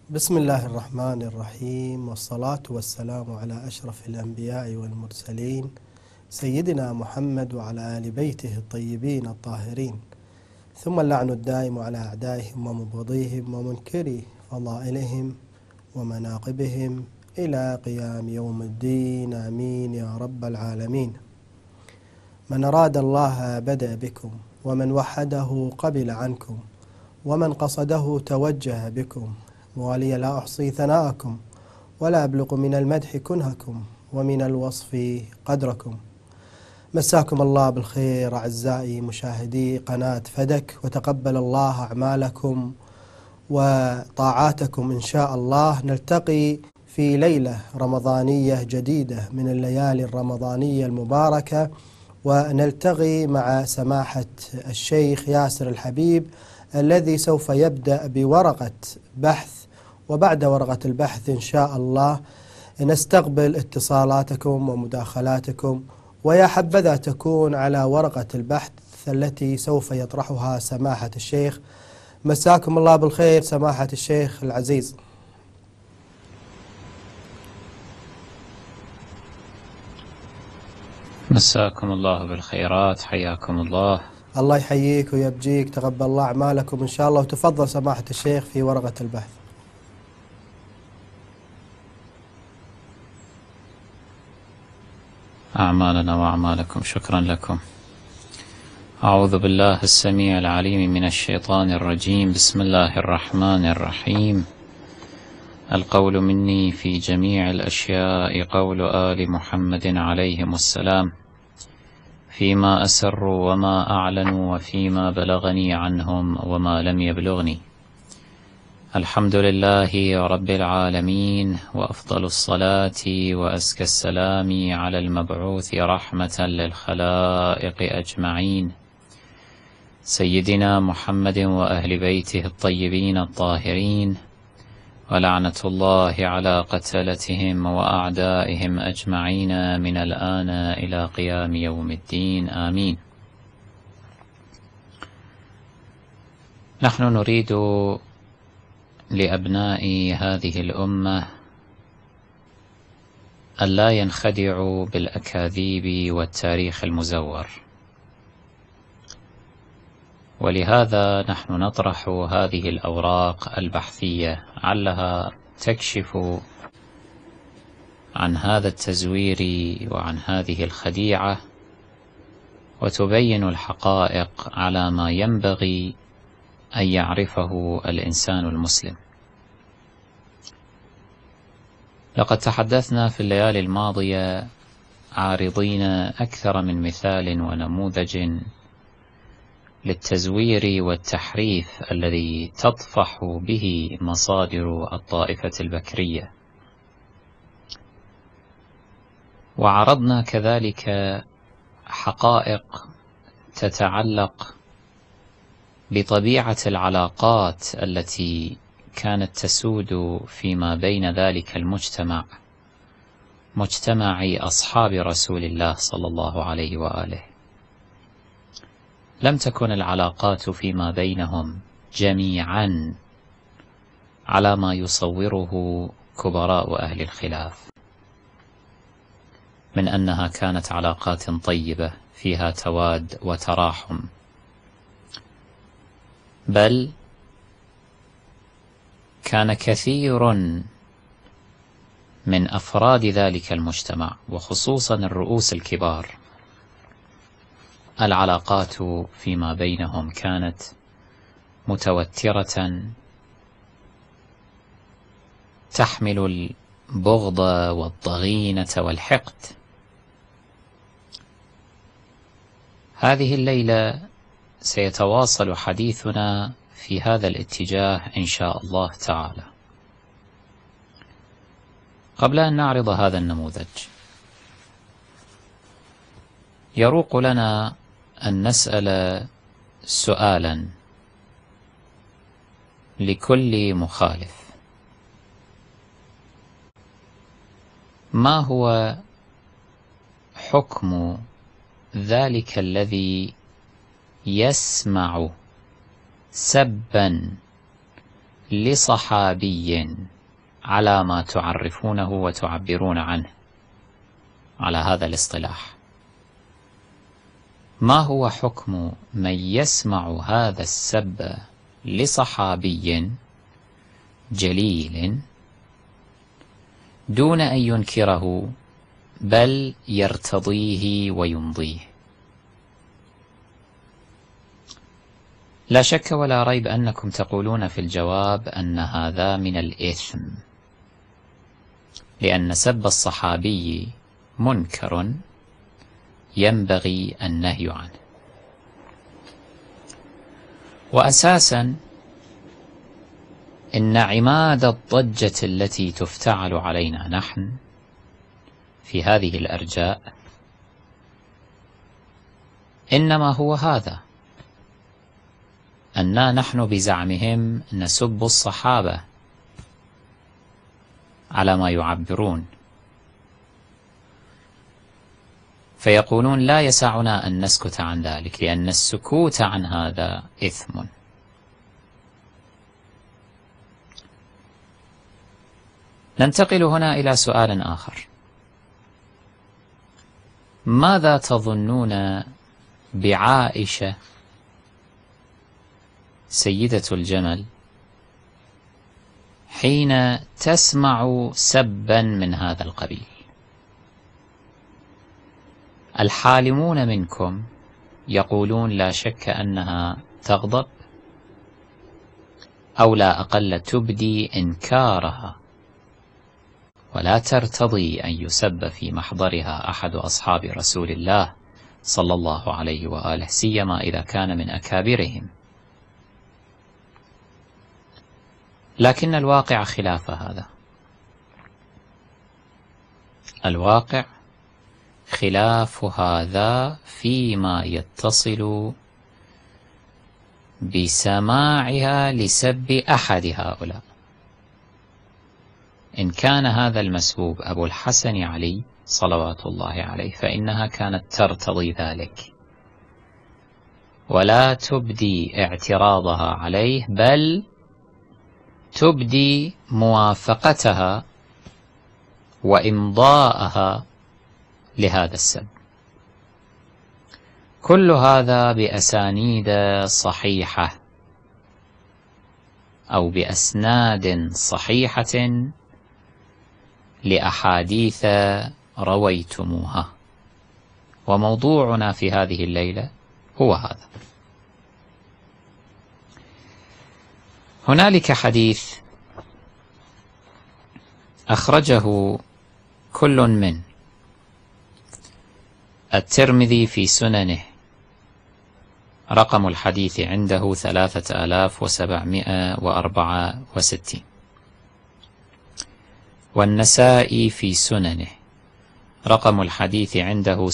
بسم الله الرحمن الرحيم، والصلاة والسلام على أشرف الأنبياء والمرسلين سيدنا محمد وعلى آل بيته الطيبين الطاهرين، ثم اللعن الدائم على أعدائهم ومبغضيهم ومنكري فضائلهم ومناقبهم إلى قيام يوم الدين، آمين يا رب العالمين. من أراد الله بدأ بكم، ومن وحده قبل عنكم، ومن قصده توجه بكم، ولي لا أحصي ثناءكم ولا أبلغ من المدح كنهكم ومن الوصف قدركم. مساكم الله بالخير أعزائي مشاهدي قناة فدك، وتقبل الله أعمالكم وطاعاتكم إن شاء الله. نلتقي في ليلة رمضانية جديدة من الليالي الرمضانية المباركة، ونلتقي مع سماحة الشيخ ياسر الحبيب الذي سوف يبدأ بورقة بحث، وبعد ورقة البحث إن شاء الله نستقبل اتصالاتكم ومداخلاتكم، ويا حبذا تكون على ورقة البحث التي سوف يطرحها سماحة الشيخ. مساكم الله بالخير سماحة الشيخ العزيز. مساكم الله بالخيرات، حياكم الله. الله يحييك ويبجيك، تقبل الله أعمالكم إن شاء الله. وتفضل سماحة الشيخ في ورقة البحث. أعمالنا وأعمالكم، شكرا لكم. أعوذ بالله السميع العليم من الشيطان الرجيم. بسم الله الرحمن الرحيم. القول مني في جميع الأشياء قول آل محمد عليهم السلام، فيما أسروا وما أعلنوا وفيما بلغني عنهم وما لم يبلغني. الحمد لله رب العالمين، وأفضل الصلاة وأزكى السلام على المبعوث رحمة للخلائق أجمعين، سيدنا محمد وأهل بيته الطيبين الطاهرين، ولعنة الله على قتلتهم وأعدائهم أجمعين من الآن إلى قيام يوم الدين، آمين. نحن نريد لأبناء هذه الأمة ألا ينخدعوا بالأكاذيب والتاريخ المزور، ولهذا نحن نطرح هذه الأوراق البحثية علها تكشف عن هذا التزوير وعن هذه الخديعة، وتبين الحقائق على ما ينبغي أن يعرفه الإنسان المسلم. لقد تحدثنا في الليالي الماضية عارضين أكثر من مثال ونموذج للتزوير والتحريف الذي تطفح به مصادر الطائفة البكرية، وعرضنا كذلك حقائق تتعلق بطبيعة العلاقات التي كانت تسود فيما بين ذلك المجتمع، مجتمع أصحاب رسول الله صلى الله عليه وآله. لم تكن العلاقات فيما بينهم جميعا على ما يصوره كبراء أهل الخلاف من أنها كانت علاقات طيبة فيها تواد وتراحم، بل كان كثير من أفراد ذلك المجتمع وخصوصا الرؤوس الكبار العلاقات فيما بينهم كانت متوترة، تحمل البغض والضغينة والحقد. هذه الليلة سيتواصل حديثنا في هذا الاتجاه إن شاء الله تعالى. قبل أن نعرض هذا النموذج، يروق لنا أن نسأل سؤالا لكل مخالف: ما هو حكم ذلك الذي يسمع سبا لصحابي على ما تعرفونه وتعبرون عنه على هذا الاصطلاح، ما هو حكم من يسمع هذا السب لصحابي جليل دون أن ينكره بل يرتضيه ويمضيه؟ لا شك ولا ريب أنكم تقولون في الجواب أن هذا من الإثم، لأن سب الصحابي منكر ينبغي النهي عنه. وأساسا إن عماد الضجة التي تفتعل علينا نحن في هذه الأرجاء إنما هو هذا، أننا نحن بزعمهم نسب الصحابة على ما يعبرون، فيقولون لا يسعنا أن نسكت عن ذلك لأن السكوت عن هذا إثم. ننتقل هنا إلى سؤال آخر: ماذا تظنون بعائشة سيدة الجمل حين تسمع سبا من هذا القبيل؟ الحالمون منكم يقولون لا شك أنها تغضب، أو لا أقل تبدي إنكارها ولا ترتضي أن يسب في محضرها أحد أصحاب رسول الله صلى الله عليه وآله، سيما إذا كان من أكابرهم. لكن الواقع خلاف هذا، الواقع خلاف هذا فيما يتصل بسماعها لسب أحد هؤلاء. إن كان هذا المسبوب أبو الحسن علي صلوات الله عليه فإنها كانت ترتضي ذلك ولا تبدي اعتراضها عليه، بل تبدي موافقتها وإمضاءها لهذا السب. كل هذا بأسانيد صحيحة أو بأسناد صحيحة لأحاديث رويتموها. وموضوعنا في هذه الليلة هو هذا. هنالك حديث أخرجه كل من الترمذي في سننه، رقم الحديث عنده 3764، والنسائي في سننه رقم الحديث عنده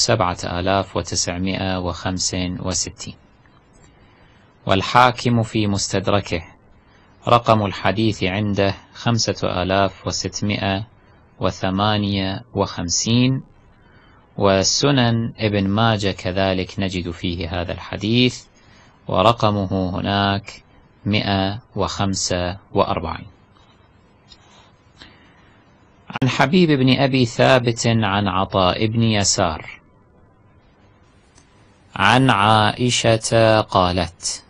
7965، والحاكم في مستدركه رقم الحديث عنده 5658، وسنن ابن ماجه كذلك نجد فيه هذا الحديث ورقمه هناك 145. عن حبيب بن أبي ثابت عن عطاء بن يسار عن عائشة قالت: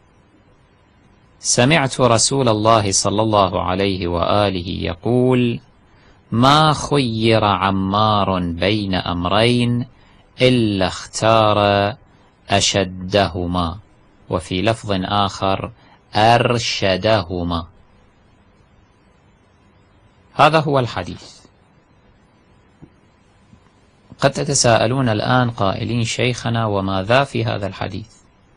سمعت رسول الله صلى الله عليه وآله يقول: ما خير عمار بين أمرين إلا اختار أشدهما، وفي لفظ آخر أرشدهما. هذا هو الحديث. قد تتساءلون الآن قائلين: شيخنا وماذا في هذا الحديث؟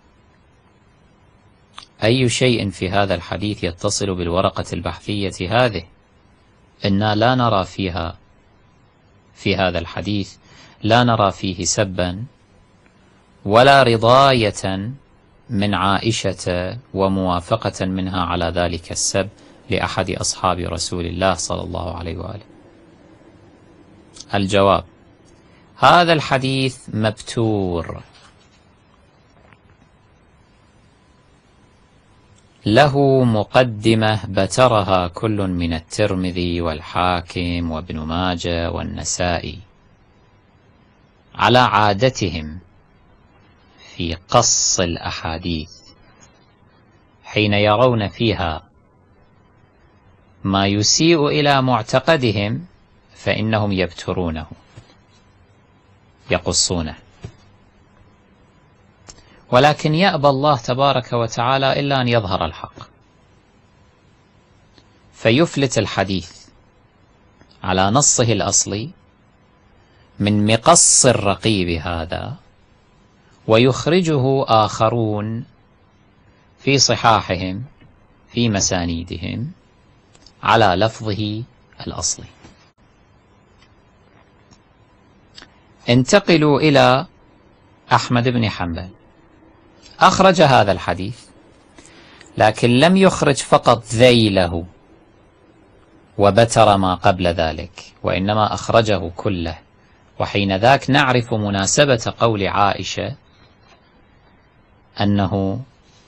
أي شيء في هذا الحديث يتصل بالورقة البحثية هذه؟ إنا لا نرى فيها في هذا الحديث لا نرى فيه سبا ولا رضاية من عائشة وموافقة منها على ذلك السب لأحد أصحاب رسول الله صلى الله عليه وآله. الجواب: هذا الحديث مبتور، له مقدمة بترها كل من الترمذي والحاكم وابن ماجه والنسائي على عادتهم في قص الأحاديث حين يرون فيها ما يسيء إلى معتقدهم فإنهم يبترونه يقصونه، ولكن يأبى الله تبارك وتعالى إلا أن يظهر الحق، فيفلت الحديث على نصه الأصلي من مقص الرقيب هذا، ويخرجه آخرون في صحاحهم في مسانيدهم على لفظه الأصلي. انتقلوا إلى أحمد بن حنبل، أخرج هذا الحديث، لكن لم يخرج فقط ذيله وبتر ما قبل ذلك، وإنما أخرجه كله. وحين ذاك نعرف مناسبة قول عائشة أنه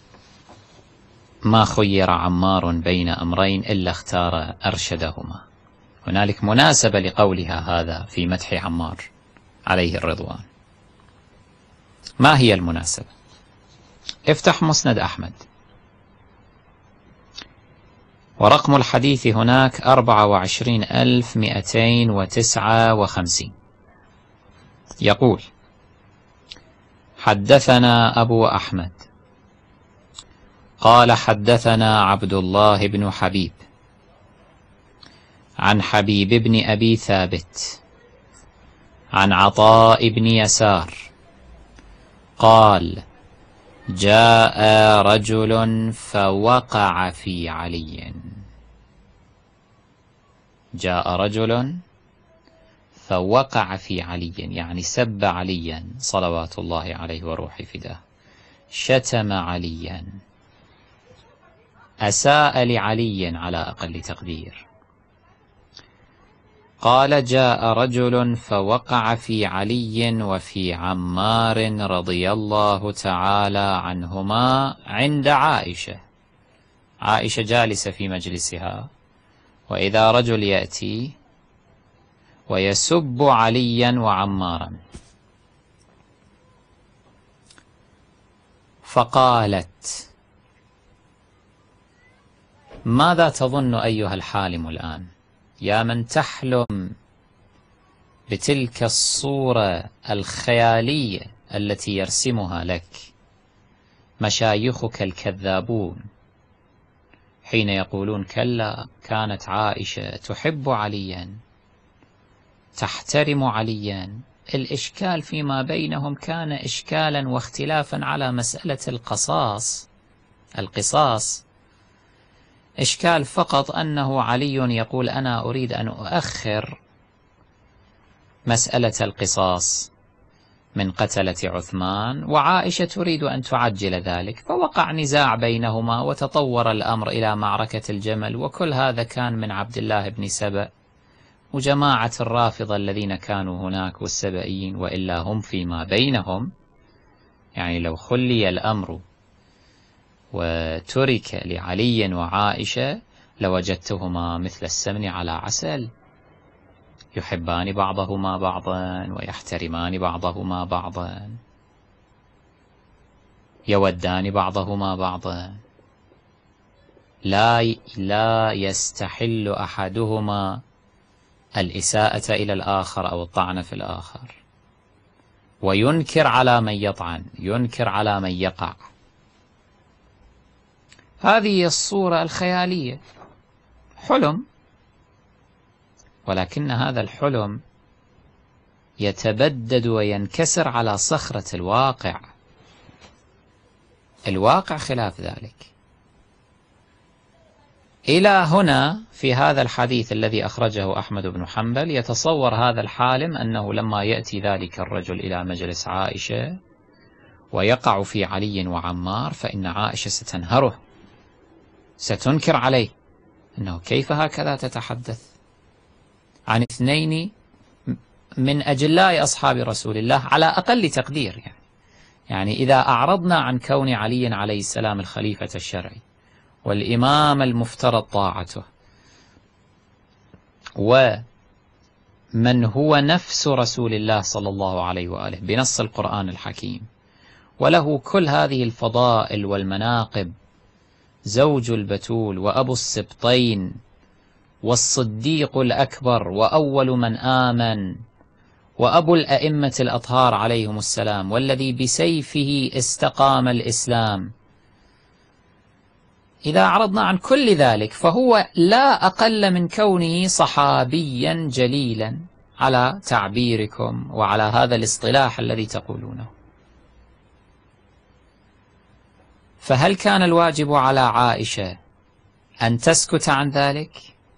ما خير عمار بين أمرين إلا اختار أرشدهما. هنالك مناسبة لقولها هذا في مدح عمار عليه الرضوان. ما هي المناسبة؟ افتح مسند أحمد، ورقم الحديث هناك 24259. يقول: حدثنا أبو أحمد قال حدثنا عبد الله بن حبيب عن حبيب بن أبي ثابت عن عطاء بن يسار قال: جاء رجل فوقع في علي. جاء رجل فوقع في علي، يعني سب عليا صلوات الله عليه وروح فداه، شتم عليا، أساء لعلي على أقل تقدير. قال: جاء رجل فوقع في علي وفي عمار رضي الله تعالى عنهما عند عائشة. عائشة جالسة في مجلسها، وإذا رجل يأتي ويسب عليا وعمارا، فقالت: ماذا تظن أيها الحالم الآن، يا من تحلم بتلك الصورة الخيالية التي يرسمها لك مشايخك الكذابون حين يقولون كلا، كانت عائشة تحب عليا، تحترم عليا. الإشكال فيما بينهم كان إشكالا واختلافا على مسألة القصاص. إشكال فقط أنه علي يقول: أنا أريد أن أؤخر مسألة القصاص من قتلة عثمان، وعائشة تريد أن تعجل ذلك، فوقع نزاع بينهما وتطور الأمر إلى معركة الجمل. وكل هذا كان من عبد الله بن سبأ وجماعة الرافضة الذين كانوا هناك والسبئيين، وإلا هم فيما بينهم، يعني لو خلي الأمر وترك لعلي وعائشة لوجدتهما مثل السمن على عسل، يحبان بعضهما بعضا ويحترمان بعضهما بعضا، يودان بعضهما بعضا، لا يستحل أحدهما الإساءة إلى الآخر أو الطعن في الآخر، وينكر على من يطعن، ينكر على من يقع. هذه الصورة الخيالية، حلم، ولكن هذا الحلم يتبدد وينكسر على صخرة الواقع. الواقع خلاف ذلك. إلى هنا في هذا الحديث الذي أخرجه أحمد بن حنبل، يتصور هذا الحالم أنه لما يأتي ذلك الرجل إلى مجلس عائشة ويقع في علي وعمار، فإن عائشة ستنهره، ستنكر عليه أنه كيف هكذا تتحدث عن اثنين من أجلاء أصحاب رسول الله على أقل تقدير. يعني إذا أعرضنا عن كون علي عليه السلام الخليفة الشرعي، والإمام المفترض طاعته، ومن هو نفس رسول الله صلى الله عليه وآله بنص القرآن الحكيم، وله كل هذه الفضائل والمناقب، زوج البتول وأبو السبطين والصديق الأكبر وأول من آمن وأبو الأئمة الأطهار عليهم السلام، والذي بسيفه استقام الإسلام. إذا عرضنا عن كل ذلك فهو لا أقل من كونه صحابيا جليلا على تعبيركم وعلى هذا الاصطلاح الذي تقولونه. فهل كان الواجب على عائشة أن تسكت عن ذلك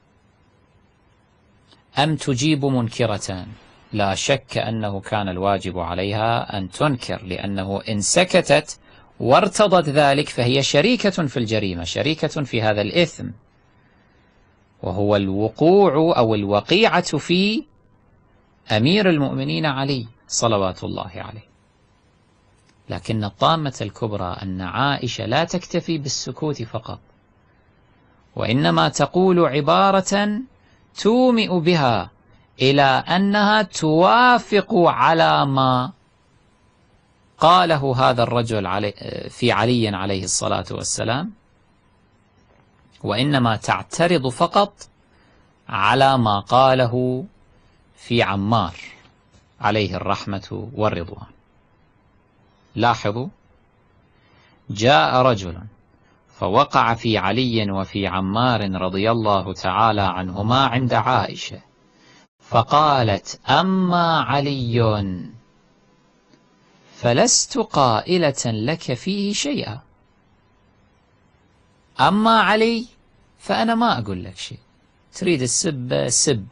أم تجيب منكرة؟ لا شك أنه كان الواجب عليها أن تنكر، لأنه إن سكتت وارتضت ذلك فهي شريكة في الجريمة، شريكة في هذا الإثم، وهو الوقوع أو الوقيعة في أمير المؤمنين علي صلوات الله عليه. لكن الطامة الكبرى أن عائشة لا تكتفي بالسكوت فقط، وإنما تقول عبارة تومئ بها إلى أنها توافق على ما قاله هذا الرجل في علي عليه الصلاة والسلام، وإنما تعترض فقط على ما قاله في عمار عليه الرحمة والرضوان. لاحظوا، جاء رجل فوقع في علي وفي عمار رضي الله تعالى عنهما عند عائشة، فقالت: أما علي فلست قائلة لك فيه شيئا. أما علي فأنا ما أقول لك شيء. تريد السب سب،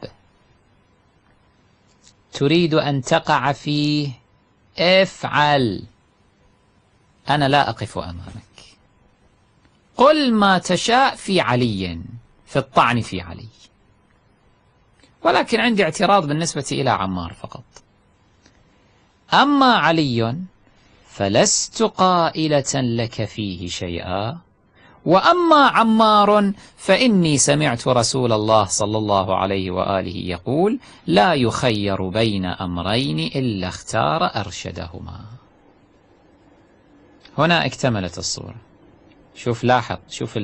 تريد أن تقع فيه افعل، أنا لا أقف أمامك. قل ما تشاء في علي، في الطعن في علي، ولكن عندي اعتراض بالنسبة إلى عمار فقط. أما علي فلست قائلة لك فيه شيئا، وأما عمار فإني سمعت رسول الله صلى الله عليه وآله يقول: لا يخير بين أمرين إلا اختار أرشدهما. هنا اكتملت الصورة. شوف، لاحظ، شوف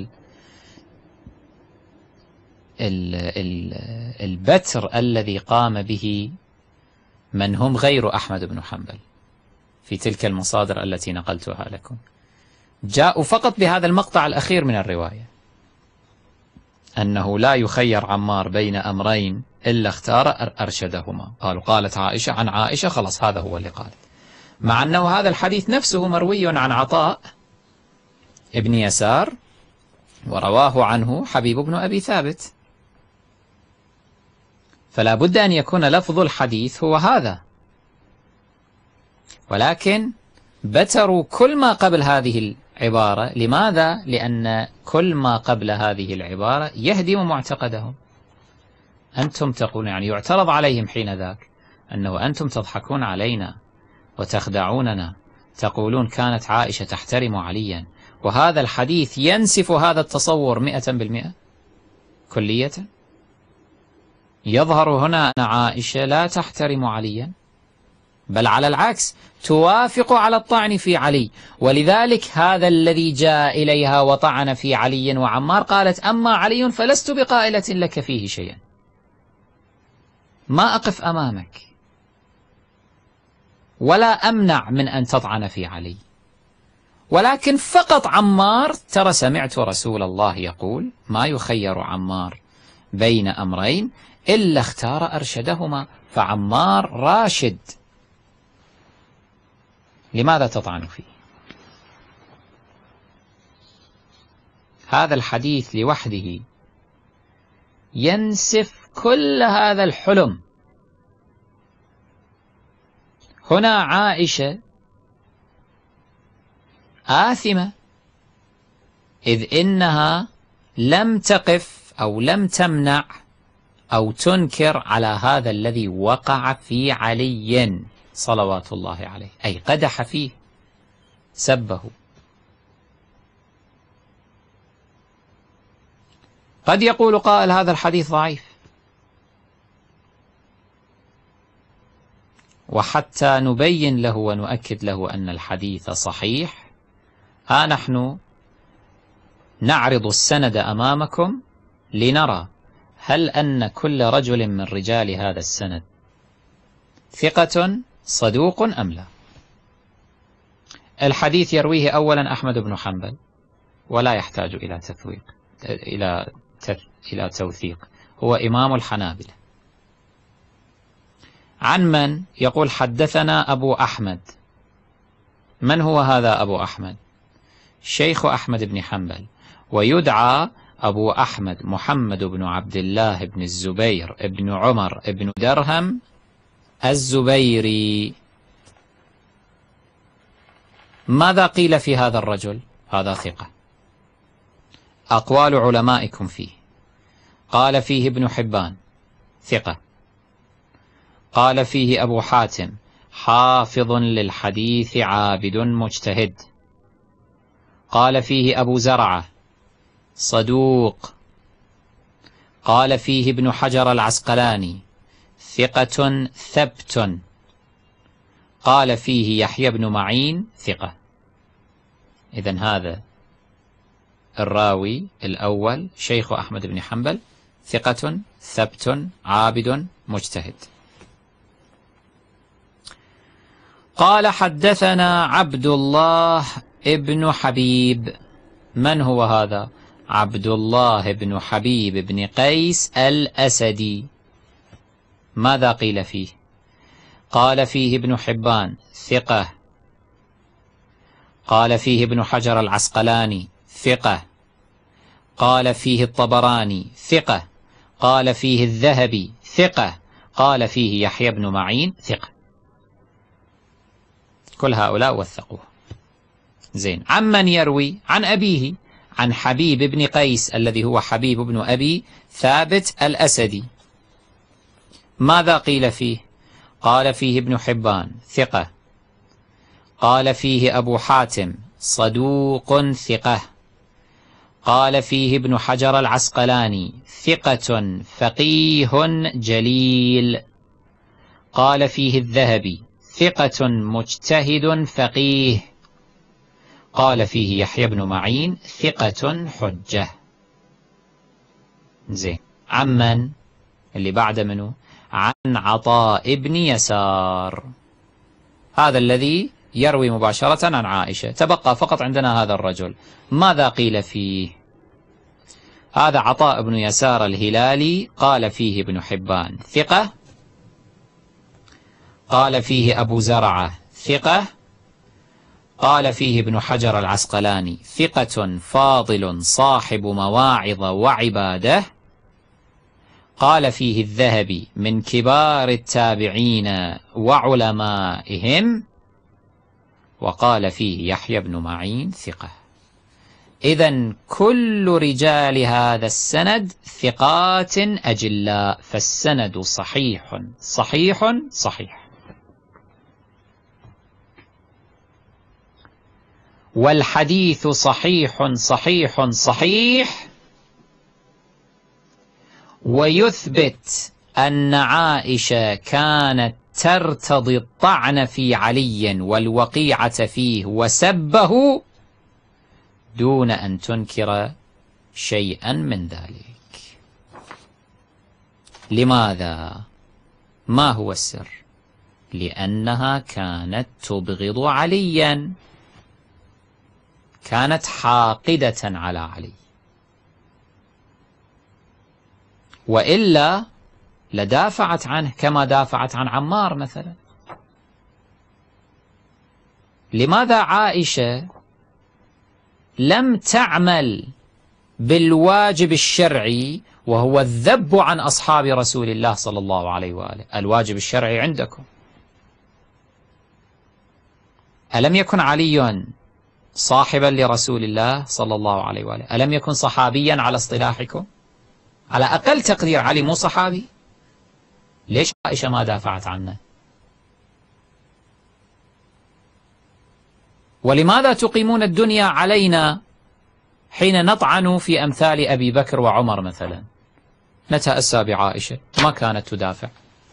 البتر الذي قام به من هم غير أحمد بن حنبل في تلك المصادر التي نقلتها لكم. جاءوا فقط بهذا المقطع الأخير من الرواية، أنه لا يخير عمار بين أمرين إلا اختار أرشدهما. قالت عائشة عن عائشة، خلاص هذا هو اللي قال، مع أنه هذا الحديث نفسه مروي عن عطاء ابن يسار، ورواه عنه حبيب بن أبي ثابت، فلا بد أن يكون لفظ الحديث هو هذا. ولكن بتروا كل ما قبل هذه العبارة. لماذا؟ لأن كل ما قبل هذه العبارة يهدم معتقدهم. أنتم تقولون، يعني يعترض عليهم حين ذاك أنه أنتم تضحكون علينا وتخدعوننا، تقولون كانت عائشة تحترم عليا، وهذا الحديث ينسف هذا التصور 100% كلية. يظهر هنا أن عائشة لا تحترم عليا، بل على العكس توافق على الطعن في علي، ولذلك هذا الذي جاء إليها وطعن في علي وعمار قالت: أما علي فلست بقائلة لك فيه شيئا، ما أقف أمامك ولا أمنع من أن تطعن في علي، ولكن فقط عمار ترى سمعت رسول الله يقول: ما يخير عمار بين أمرين إلا اختار أرشدهما، فعمار راشد، لماذا تطعن فيه؟ هذا الحديث لوحده ينسف كل هذا الحلم. هنا عائشة آثمة، إذ إنها لم تقف أو لم تمنع أو تنكر على هذا الذي وقع في علي صلوات الله عليه، أي قدح فيه، سبه. قد يقول قائل هذا الحديث ضعيف، وحتى نبين له ونؤكد له أن الحديث صحيح، ها نحن نعرض السند أمامكم لنرى هل أن كل رجل من رجال هذا السند ثقة صدوق أم لا. الحديث يرويه أولا أحمد بن حنبل، ولا يحتاج إلى تثويق إلى توثيق، هو إمام الحنابلة. عن من؟ يقول حدثنا أبو أحمد. من هو هذا أبو أحمد؟ شيخ أحمد بن حنبل، ويدعى أبو أحمد محمد بن عبد الله بن الزبير بن عمر بن درهم الزبيري. ماذا قيل في هذا الرجل؟ هذا ثقة. أقوال علمائكم فيه: قال فيه ابن حبان ثقة، قال فيه أبو حاتم حافظ للحديث عابد مجتهد، قال فيه أبو زرعة صدوق، قال فيه ابن حجر العسقلاني ثقة ثبت، قال فيه يحيى بن معين ثقة. إذن هذا الراوي الأول شيخ أحمد بن حنبل ثقة ثبت عابد مجتهد. قال حدثنا عبد الله ابن حبيب. من هو هذا؟ عبد الله بن حبيب بن قيس الأسدي. ماذا قيل فيه؟ قال فيه ابن حبان ثقة، قال فيه ابن حجر العسقلاني ثقة، قال فيه الطبراني ثقة، قال فيه الذهبي ثقة، قال فيه يحيى بن معين ثقة. كل هؤلاء وثقوه. زين. عمن يروي؟ عن أبيه، عن حبيب بن قيس الذي هو حبيب بن أبي ثابت الأسدي. ماذا قيل فيه؟ قال فيه ابن حبان ثقة، قال فيه أبو حاتم صدوق ثقة، قال فيه ابن حجر العسقلاني ثقة فقيه جليل، قال فيه الذهبي ثقة مجتهد فقيه، قال فيه يحيى بن معين ثقة حجة. زين. عمن؟ اللي بعد منه عن عطاء بن يسار، هذا الذي يروي مباشرة عن عائشة. تبقى فقط عندنا هذا الرجل. ماذا قيل فيه؟ هذا عطاء بن يسار الهلالي، قال فيه ابن حبان ثقة، قال فيه أبو زرعة ثقة، قال فيه ابن حجر العسقلاني ثقة فاضل صاحب مواعظ وعبادة، قال فيه الذهبي من كبار التابعين وعلمائهم، وقال فيه يحيى بن معين ثقة. إذن كل رجال هذا السند ثقات أجلاء، فالسند صحيح صحيح صحيح. والحديث صحيح صحيح صحيح، ويثبت أن عائشة كانت ترتضي الطعن في علي والوقيعة فيه وسبه دون أن تنكر شيئا من ذلك. لماذا؟ ما هو السر؟ لأنها كانت تبغض عليا، كانت حاقدة على علي، وإلا لدافعت عنه كما دافعت عن عمار مثلا. لماذا عائشة لم تعمل بالواجب الشرعي وهو الذب عن أصحاب رسول الله صلى الله عليه وآله؟ الواجب الشرعي عندكم. ألم يكن علي صاحبا لرسول الله صلى الله عليه وآله؟ ألم يكن صحابيا على اصطلاحكم؟ على أقل تقدير علي مو صحابي؟ ليش عائشة ما دافعت عنه؟ ولماذا تقيمون الدنيا علينا حين نطعن في أمثال أبي بكر وعمر مثلا نتأسى بعائشة، ما كانت تدافع،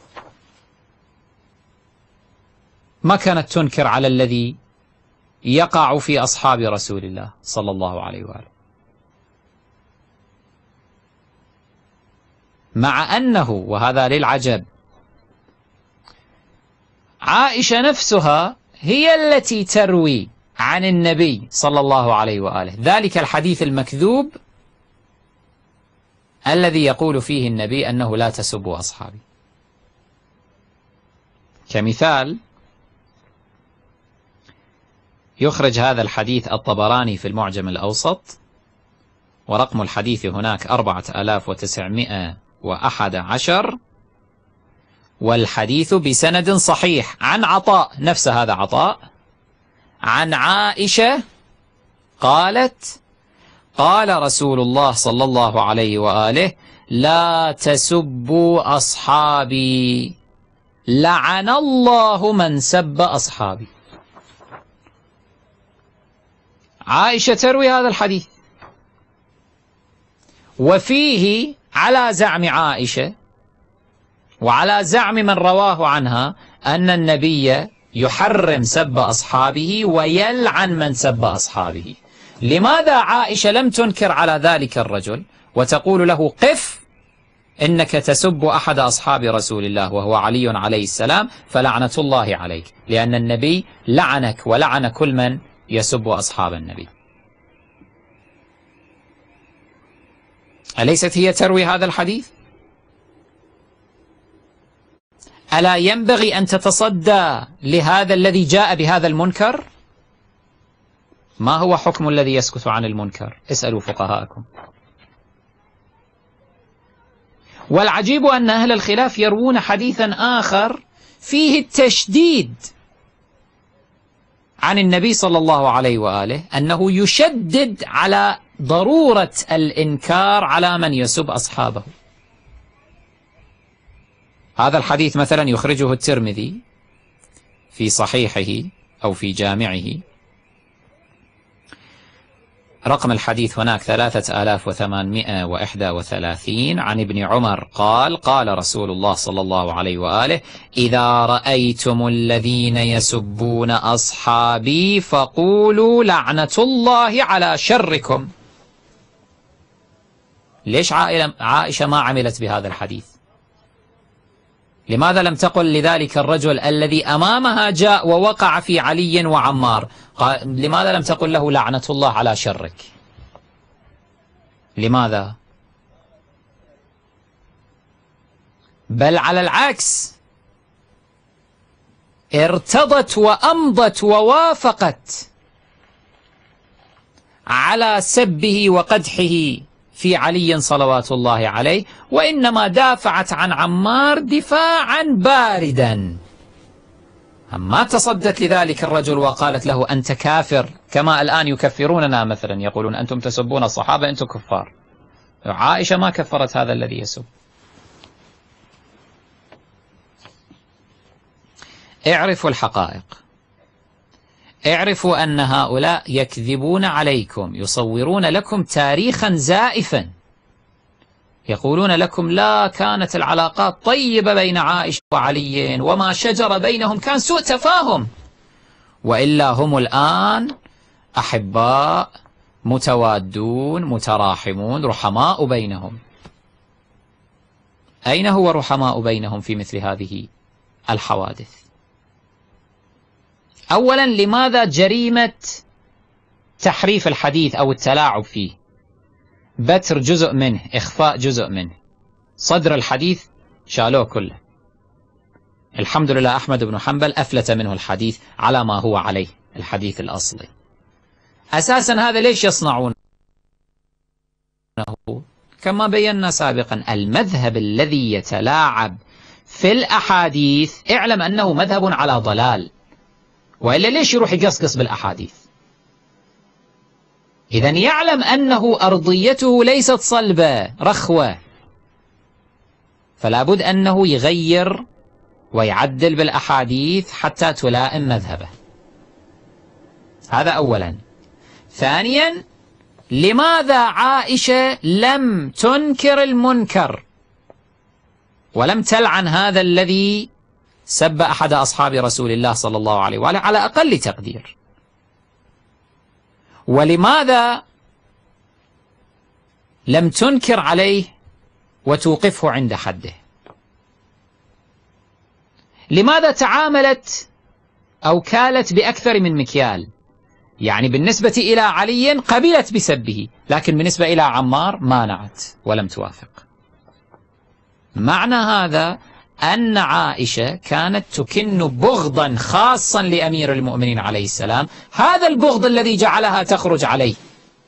ما كانت تنكر على الذي يقع في أصحاب رسول الله صلى الله عليه وآله، مع أنه، وهذا للعجب، عائشة نفسها هي التي تروي عن النبي صلى الله عليه وآله ذلك الحديث المكذوب الذي يقول فيه النبي أنه لا تسبوا أصحابي. كمثال يخرج هذا الحديث الطبراني في المعجم الأوسط، ورقم الحديث هناك 4911، والحديث بسند صحيح عن عطاء، نفس هذا عطاء، عن عائشة قالت: قال رسول الله صلى الله عليه وآله: لا تسبوا أصحابي، لعن الله من سب أصحابي. عائشة تروي هذا الحديث، وفيه على زعم عائشة وعلى زعم من رواه عنها أن النبي يحرم سب أصحابه ويلعن من سب أصحابه. لماذا عائشة لم تنكر على ذلك الرجل وتقول له: قف، إنك تسب أحد أصحاب رسول الله وهو علي عليه السلام فلعنة الله عليك، لأن النبي لعنك ولعن كل من يسب أصحاب النبي. أليست هي تروي هذا الحديث؟ ألا ينبغي أن تتصدى لهذا الذي جاء بهذا المنكر؟ ما هو حكم الذي يسكت عن المنكر؟ اسألوا فقهاءكم. والعجيب أن أهل الخلاف يروون حديثا آخر فيه التشديد عن النبي صلى الله عليه وآله أنه يشدد على ضرورة الإنكار على من يسب أصحابه. هذا الحديث مثلا يخرجه الترمذي في صحيحه أو في جامعه، رقم الحديث هناك 3831، عن ابن عمر قال: قال رسول الله صلى الله عليه وآله: إذا رأيتم الذين يسبون أصحابي فقولوا لعنة الله على شركم. ليش عائشة ما عملت بهذا الحديث؟ لماذا لم تقل لذلك الرجل الذي أمامها جاء ووقع في علي وعمار، لماذا لم تقل له لعنة الله على شرك؟ لماذا؟ بل على العكس، ارتضت وأمضت ووافقت على سبه وقدحه في علي صلوات الله عليه، وإنما دافعت عن عمار دفاعا باردا، ما تصدت لذلك الرجل وقالت له أنت كافر، كما الآن يكفروننا مثلا، يقولون أنتم تسبون الصحابة أنتم كفار. عائشة ما كفرت هذا الذي يسب. اعرفوا الحقائق، اعرفوا أن هؤلاء يكذبون عليكم، يصورون لكم تاريخا زائفا، يقولون لكم لا كانت العلاقات طيبة بين عائشة وعلي وما شجر بينهم كان سوء تفاهم، وإلا هم الآن أحباء متوادون متراحمون رحماء بينهم. أين هو رحماء بينهم في مثل هذه الحوادث؟ أولا، لماذا جريمة تحريف الحديث أو التلاعب فيه؟ بتر جزء منه، إخفاء جزء منه، صدر الحديث شالوه كله. الحمد لله أحمد بن حنبل أفلت منه الحديث على ما هو عليه، الحديث الأصلي. أساسا هذا ليش يصنعونه؟ كما بينا سابقا، المذهب الذي يتلاعب في الأحاديث اعلم أنه مذهب على ضلال، وإلا ليش يروح يقصقص بالأحاديث؟ إذن يعلم أنه أرضيته ليست صلبة رخوة، فلا بد أنه يغير ويعدل بالأحاديث حتى تلائم مذهبه. هذا أولا. ثانيا، لماذا عائشة لم تنكر المنكر ولم تلعن هذا الذي سب أحد أصحاب رسول الله صلى الله عليه وآله على أقل تقدير؟ ولماذا لم تنكر عليه وتوقفه عند حده؟ لماذا تعاملت أو كالت بأكثر من مكيال؟ يعني بالنسبة إلى علي قبلت بسبه، لكن بالنسبة إلى عمار مانعت ولم توافق. معنى هذا أن عائشة كانت تكن بغضا خاصا لأمير المؤمنين عليه السلام، هذا البغض الذي جعلها تخرج عليه،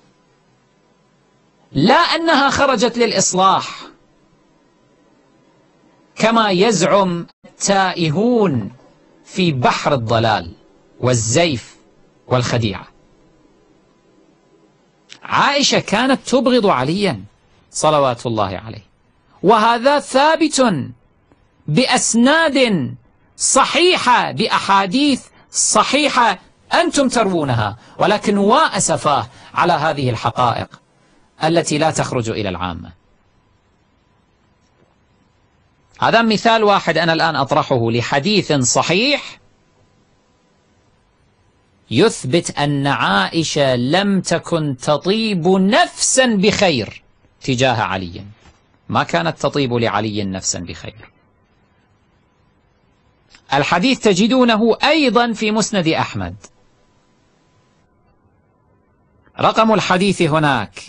لا أنها خرجت للإصلاح كما يزعم التائهون في بحر الضلال والزيف والخديعة. عائشة كانت تبغض عليا صلوات الله عليه، وهذا ثابت بأسناد صحيحة بأحاديث صحيحة أنتم تروونها، ولكن وأسفاه على هذه الحقائق التي لا تخرج إلى العامة. هذا مثال واحد أنا الآن أطرحه لحديث صحيح يثبت أن عائشة لم تكن تطيب نفسا بخير تجاه علي، ما كانت تطيب لعلي نفسا بخير. الحديث تجدونه أيضا في مسند أحمد، رقم الحديث هناك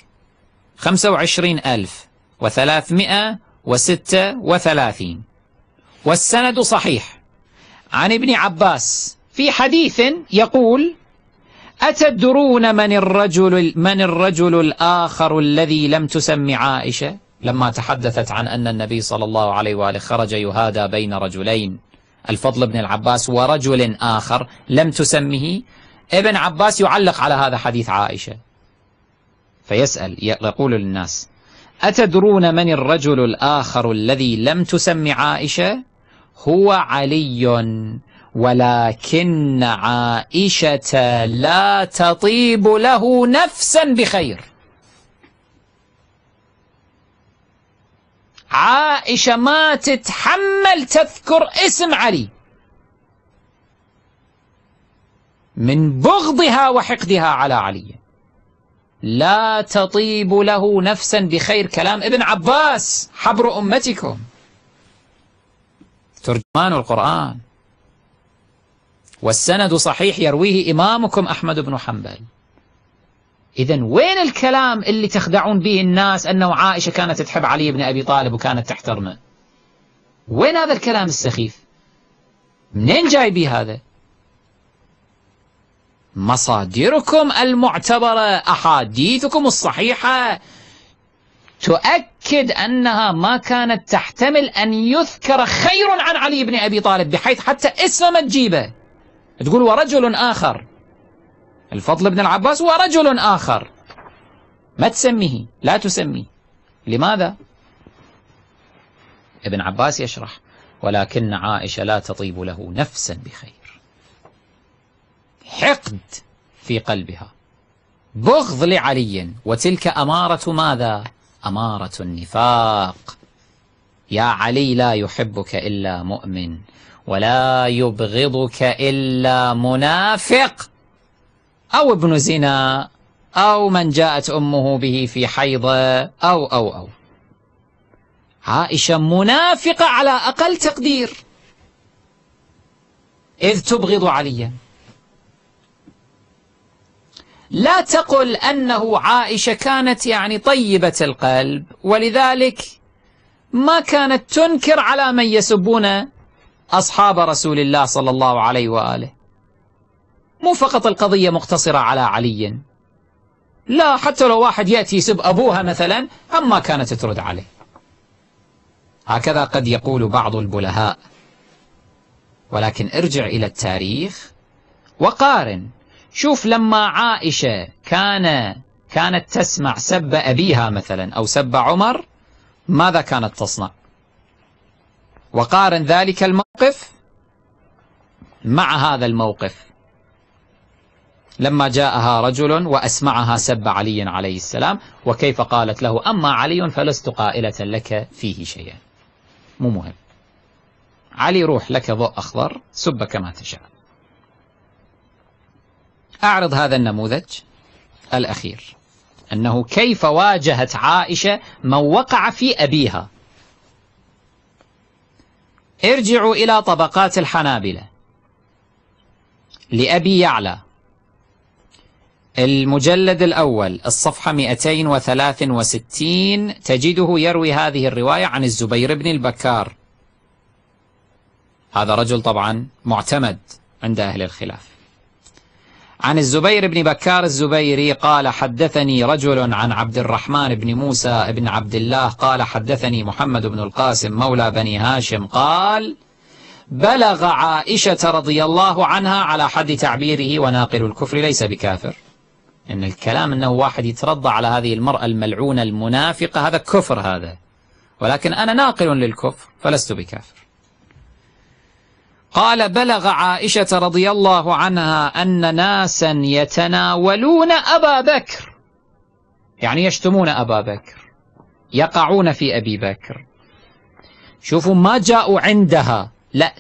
25336، والسند صحيح عن ابن عباس في حديث يقول: أتدرون من الرجل الآخر الذي لم تسم عائشة؟ لما تحدثت عن أن النبي صلى الله عليه وآله خرج يهادى بين رجلين، الفضل بن العباس ورجل آخر لم تسمه، ابن عباس يعلق على هذا حديث عائشة فيسأل يقول للناس: أتدرون من الرجل الآخر الذي لم تسم عائشة؟ هو علي، ولكن عائشة لا تطيب له نفسا بخير. عائشة ما تتحمل تذكر اسم علي من بغضها وحقدها على علي، لا تطيب له نفسا بخير. كلام ابن عباس حبر أمتكم، ترجمان القرآن، والسند صحيح يرويه إمامكم أحمد بن حنبل. إذن وين الكلام اللي تخدعون به الناس أنه عائشة كانت تحب علي بن أبي طالب وكانت تحترمه؟ وين هذا الكلام السخيف؟ منين جاي به هذا؟ مصادركم المعتبرة، أحاديثكم الصحيحة تؤكد أنها ما كانت تحتمل أن يذكر خير عن علي بن أبي طالب، بحيث حتى اسمه ما تجيبه، تقول ورجل آخر، الفضل بن العباس ورجل آخر، ما تسميه، لا تسميه. لماذا؟ ابن عباس يشرح: ولكن عائشة لا تطيب له نفسا بخير. حقد في قلبها، بغض لعلي، وتلك أمارة ماذا؟ أمارة النفاق. يا علي لا يحبك إلا مؤمن، ولا يبغضك إلا منافق أو ابن زنا أو من جاءت أمه به في حيضة أو عائشة منافقة على أقل تقدير إذ تبغض عليا. لا تقل أنه عائشة كانت يعني طيبة القلب ولذلك ما كانت تنكر على من يسبون أصحاب رسول الله صلى الله عليه وآله. مو فقط القضية مقتصرة على علي، لا، حتى لو واحد يأتي يسب أبوها مثلا هم ما كانت ترد عليه. هكذا قد يقول بعض البلهاء، ولكن ارجع إلى التاريخ وقارن. شوف لما عائشة كانت تسمع سب أبيها مثلا أو سب عمر، ماذا كانت تصنع؟ وقارن ذلك الموقف مع هذا الموقف. لما جاءها رجل وأسمعها سب علي عليه السلام، وكيف قالت له: أما علي فلست قائلة لك فيه شيئا، مو مهم، علي روح لك ضوء أخضر، سب كما تشاء. أعرض هذا النموذج الأخير، أنه كيف واجهت عائشة من وقع في أبيها. ارجعوا إلى طبقات الحنابلة لأبي يعلى، المجلد الأول الصفحة 263، تجده يروي هذه الرواية عن الزبير بن البكار. هذا رجل طبعا معتمد عند أهل الخلاف. عن الزبير بن بكار الزبيري قال: حدثني رجل عن عبد الرحمن بن موسى بن عبد الله قال: حدثني محمد بن القاسم مولى بني هاشم قال: بلغ عائشة رضي الله عنها على حد تعبيره، وناقل الكفر ليس بكافر. إن الكلام أنه واحد يترضى على هذه المرأة الملعونة المنافقة هذا كفر هذا، ولكن أنا ناقل للكفر فلست بكافر. قال: بلغ عائشة رضي الله عنها أن ناسا يتناولون أبا بكر، يعني يشتمون أبا بكر، يقعون في أبي بكر. شوفوا، ما جاءوا عندها، لا،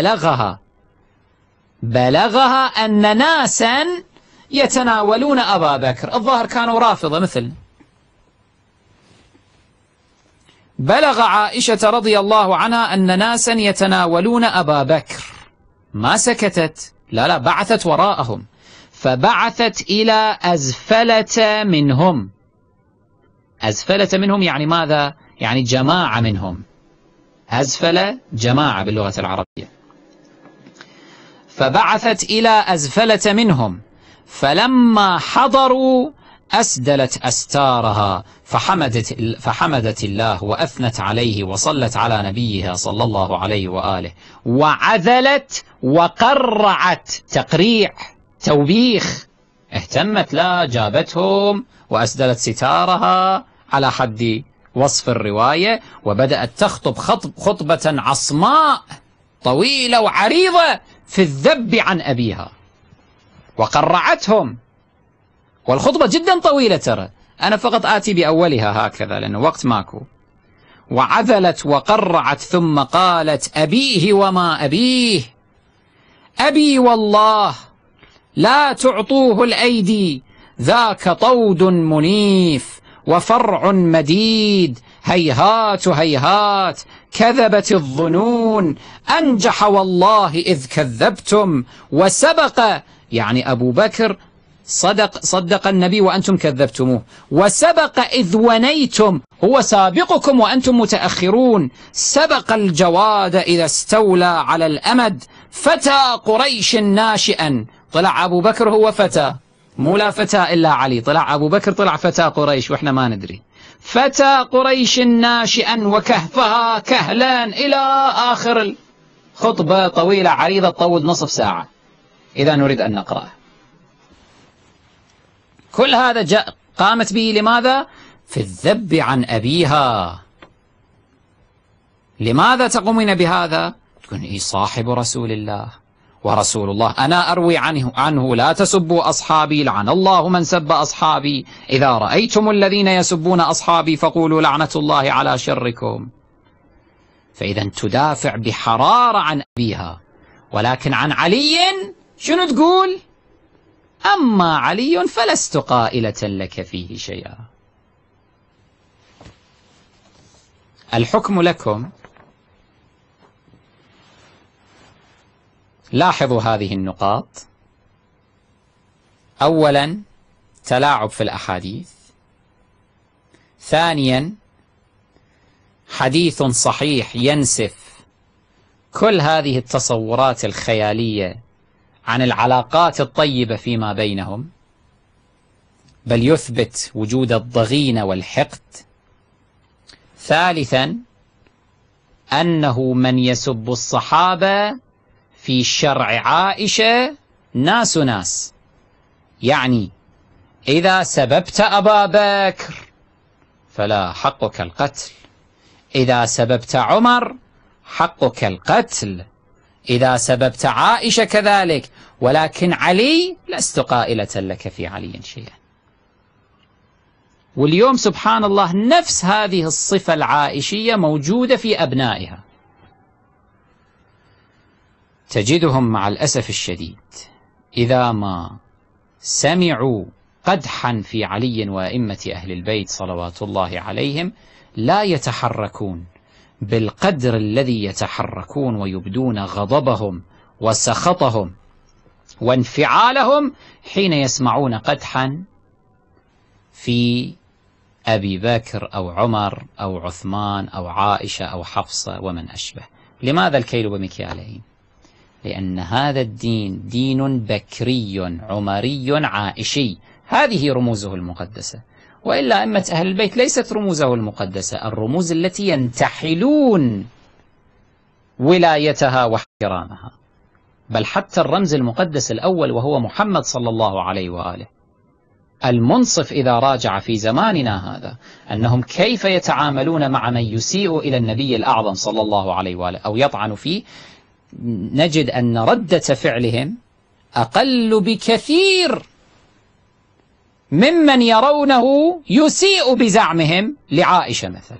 بلغها أن ناسا يتناولون أبا بكر. الظاهر كانوا رافضة مثل. بلغ عائشة رضي الله عنها أن ناسا يتناولون أبا بكر، ما سكتت، لا، بعثت وراءهم، فبعثت إلى أزفلة منهم. أزفلة منهم يعني ماذا؟ يعني جماعة منهم. أزفلة جماعة باللغة العربية. فبعثت إلى أزفلة منهم، فلما حضروا أسدلت أستارها فحمدت الله وأثنت عليه وصلت على نبيها صلى الله عليه وآله، وعذلت وقرعت، تقريع توبيخ، اهتمت، لا، جابتهم وأسدلت ستارها على حد وصف الرواية، وبدأت تخطب خطبة عصماء طويلة وعريضة في الذب عن أبيها، وقرعتهم. والخطبة جدا طويلة ترى، أنا فقط آتي بأولها هكذا لأنه وقت ماكو. وعذلت وقرعت ثم قالت: أبيه وما أبيه، أبي والله لا تعطوه الأيدي، ذاك طود منيف وفرع مديد، هيهات هيهات، كذبت الظنون، أنجح والله إذ كذبتم، وسبق، يعني أبو بكر صدق النبي وأنتم كذبتموه، وسبق إذ ونيتم، هو سابقكم وأنتم متأخرون، سبق الجواد إذا استولى على الأمد، فتى قريش ناشئا. طلع أبو بكر هو فتى، مو لا فتى إلا علي، طلع أبو بكر طلع فتى قريش وإحنا ما ندري. فتى قريش ناشئا وكهفها كهلا، إلى آخر الخطبة طويلة عريضة تطول نصف ساعة إذا نريد أن نقرأه. كل هذا قامت به لماذا؟ في الذب عن أبيها. لماذا تقومين بهذا؟ تقول: إيه صاحب رسول الله، ورسول الله أنا أروي عنه لا تسبوا أصحابي، لعن الله من سب أصحابي، إذا رأيتم الذين يسبون أصحابي فقولوا لعنة الله على شركم. فإذا تدافع بحرارة عن أبيها. ولكن عن علي شنو تقول؟ أما علي فلست قائلة لك فيه شيئا. الحكم لكم. لاحظوا هذه النقاط. أولا، تلاعب في الأحاديث. ثانيا، حديث صحيح ينسف كل هذه التصورات الخيالية عن العلاقات الطيبة فيما بينهم، بل يثبت وجود الضغينة والحقد. ثالثا، أنه من يسب الصحابة في شرع عائشة ناس، يعني إذا سببت أبا بكر فلا، حقك القتل. إذا سببت عمر حقك القتل. إذا سببت عائشة كذلك، ولكن علي لست قائلة لك في علي شيئا. واليوم سبحان الله نفس هذه الصفة العائشية موجودة في أبنائها، تجدهم مع الأسف الشديد إذا ما سمعوا قدحا في علي وأئمة أهل البيت صلوات الله عليهم لا يتحركون بالقدر الذي يتحركون ويبدون غضبهم وسخطهم وانفعالهم حين يسمعون قدحا في أبي بكر أو عمر أو عثمان أو عائشة أو حفصة ومن أشبه. لماذا الكيل بمكيالين؟ لأن هذا الدين دين بكري عمري عائشي، هذه رموزه المقدسة. وإلا أئمة أهل البيت ليست رموزه المقدسة، الرموز التي ينتحلون ولايتها واحترامها. بل حتى الرمز المقدس الأول وهو محمد صلى الله عليه وآله، المنصف إذا راجع في زماننا هذا أنهم كيف يتعاملون مع من يسيء إلى النبي الأعظم صلى الله عليه وآله أو يطعن فيه، نجد أن ردة فعلهم أقل بكثير ممن يرونه يسيء بزعمهم لعائشة مثلا.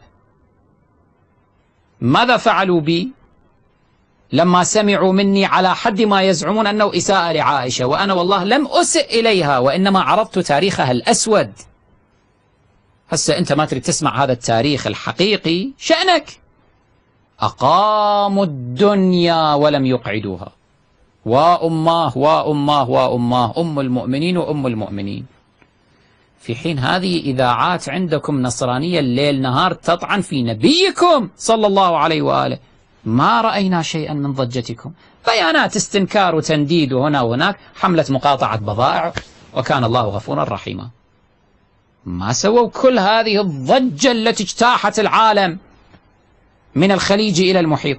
ماذا فعلوا بي لما سمعوا مني على حد ما يزعمون أنه إساءة لعائشة، وأنا والله لم أسئ إليها وإنما عرضت تاريخها الأسود. هسه أنت ما تريد تسمع هذا التاريخ الحقيقي شأنك. أقاموا الدنيا ولم يقعدوها، وأماه وأماه وأماه، أم المؤمنين وأم المؤمنين، في حين هذه إذاعات عندكم نصرانية الليل نهار تطعن في نبيكم صلى الله عليه وآله. ما رأينا شيئا من ضجتكم، بيانات استنكار وتنديد هنا وهناك، حملة مقاطعة بضائع، وكان الله غفورا رحيما. ما سووا كل هذه الضجة التي اجتاحت العالم من الخليج إلى المحيط.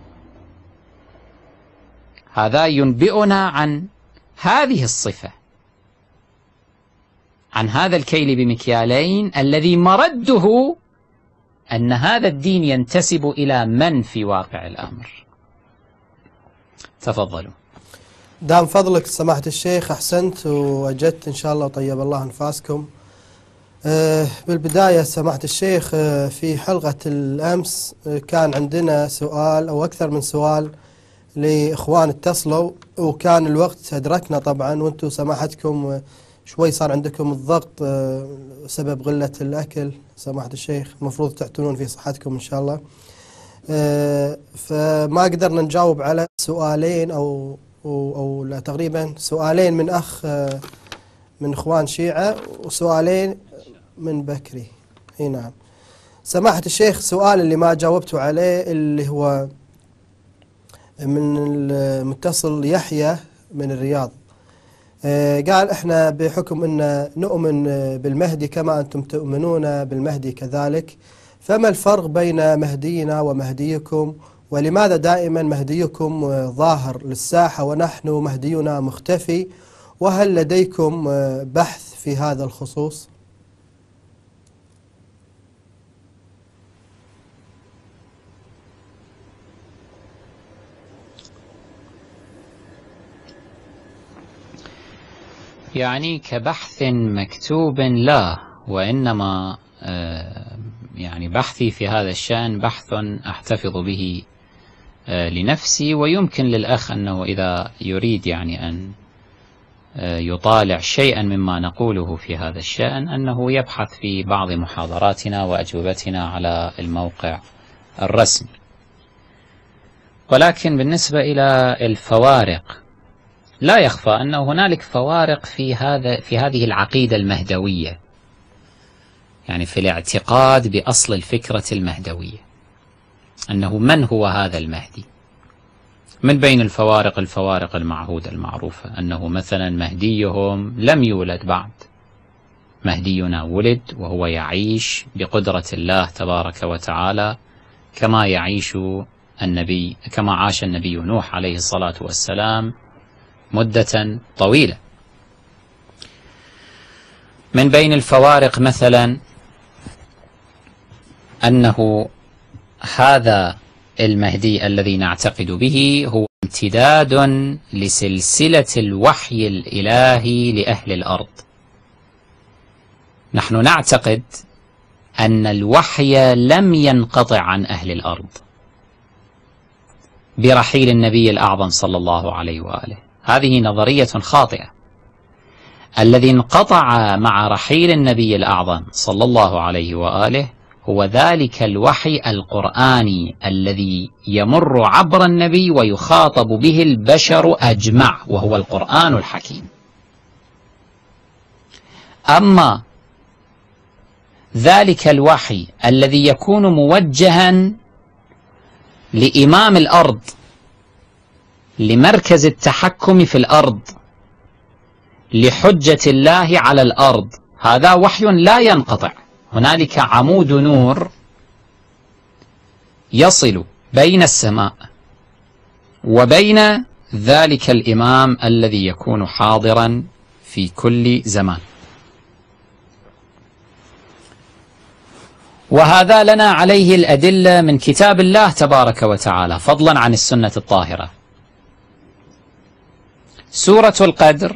هذا ينبئنا عن هذه الصفة، عن هذا الكيل بمكيالين الذي مرده أن هذا الدين ينتسب إلى من في واقع الأمر. تفضلوا. دام فضلك سماحة الشيخ، أحسنت وأجدت إن شاء الله وطيب الله أنفاسكم. بالبداية سماحة الشيخ، في حلقة الأمس كان عندنا سؤال أو أكثر من سؤال لإخوان اتصلوا، وكان الوقت أدركنا طبعا، وأنتم سماحتكم شوي صار عندكم الضغط سبب غلة الأكل سماحة الشيخ، المفروض تعتنون في صحتكم إن شاء الله. فما قدرنا نجاوب على سؤالين أو لا تقريبا سؤالين من أخ من إخوان شيعة وسؤالين من بكري. اي نعم سماحة الشيخ. سؤال اللي ما جاوبتوا عليه اللي هو من المتصل يحيى من الرياض، قال احنا بحكم ان نؤمن بالمهدي كما انتم تؤمنون بالمهدي كذلك، فما الفرق بين مهدينا ومهديكم، ولماذا دائما مهديكم ظاهر للساحة ونحن مهدينا مختفي، وهل لديكم بحث في هذا الخصوص؟ يعني كبحث مكتوب لا، وإنما يعني بحثي في هذا الشأن بحث أحتفظ به لنفسي، ويمكن للأخ أنه إذا يريد يعني أن يطالع شيئا مما نقوله في هذا الشأن أنه يبحث في بعض محاضراتنا وأجوبتنا على الموقع الرسمي. ولكن بالنسبة إلى الفوارق، لا يخفى أن هنالك فوارق في هذه العقيدة المهدوية، يعني في الاعتقاد بأصل الفكرة المهدوية، أنه من هو هذا المهدي. من بين الفوارق المعهودة المعروفة أنه مثلا مهديهم لم يولد بعد، مهدينا ولد وهو يعيش بقدرة الله تبارك وتعالى كما يعيش النبي، كما عاش النبي نوح عليه الصلاة والسلام مدة طويلة. من بين الفوارق مثلا أنه هذا المهدي الذي نعتقد به هو امتداد لسلسلة الوحي الإلهي لأهل الأرض. نحن نعتقد أن الوحي لم ينقطع عن أهل الأرض برحيل النبي الأعظم صلى الله عليه وآله. هذه نظرية خاطئة. الذي انقطع مع رحيل النبي الأعظم صلى الله عليه وآله هو ذلك الوحي القرآني الذي يمر عبر النبي ويخاطب به البشر أجمع، وهو القرآن الحكيم. أما ذلك الوحي الذي يكون موجها لإمام الأرض، لمركز التحكم في الأرض، لحجة الله على الأرض، هذا وحي لا ينقطع. هنالك عمود نور يصل بين السماء وبين ذلك الإمام الذي يكون حاضرا في كل زمان. وهذا لنا عليه الأدلة من كتاب الله تبارك وتعالى، فضلا عن السنة الطاهرة. سورة القدر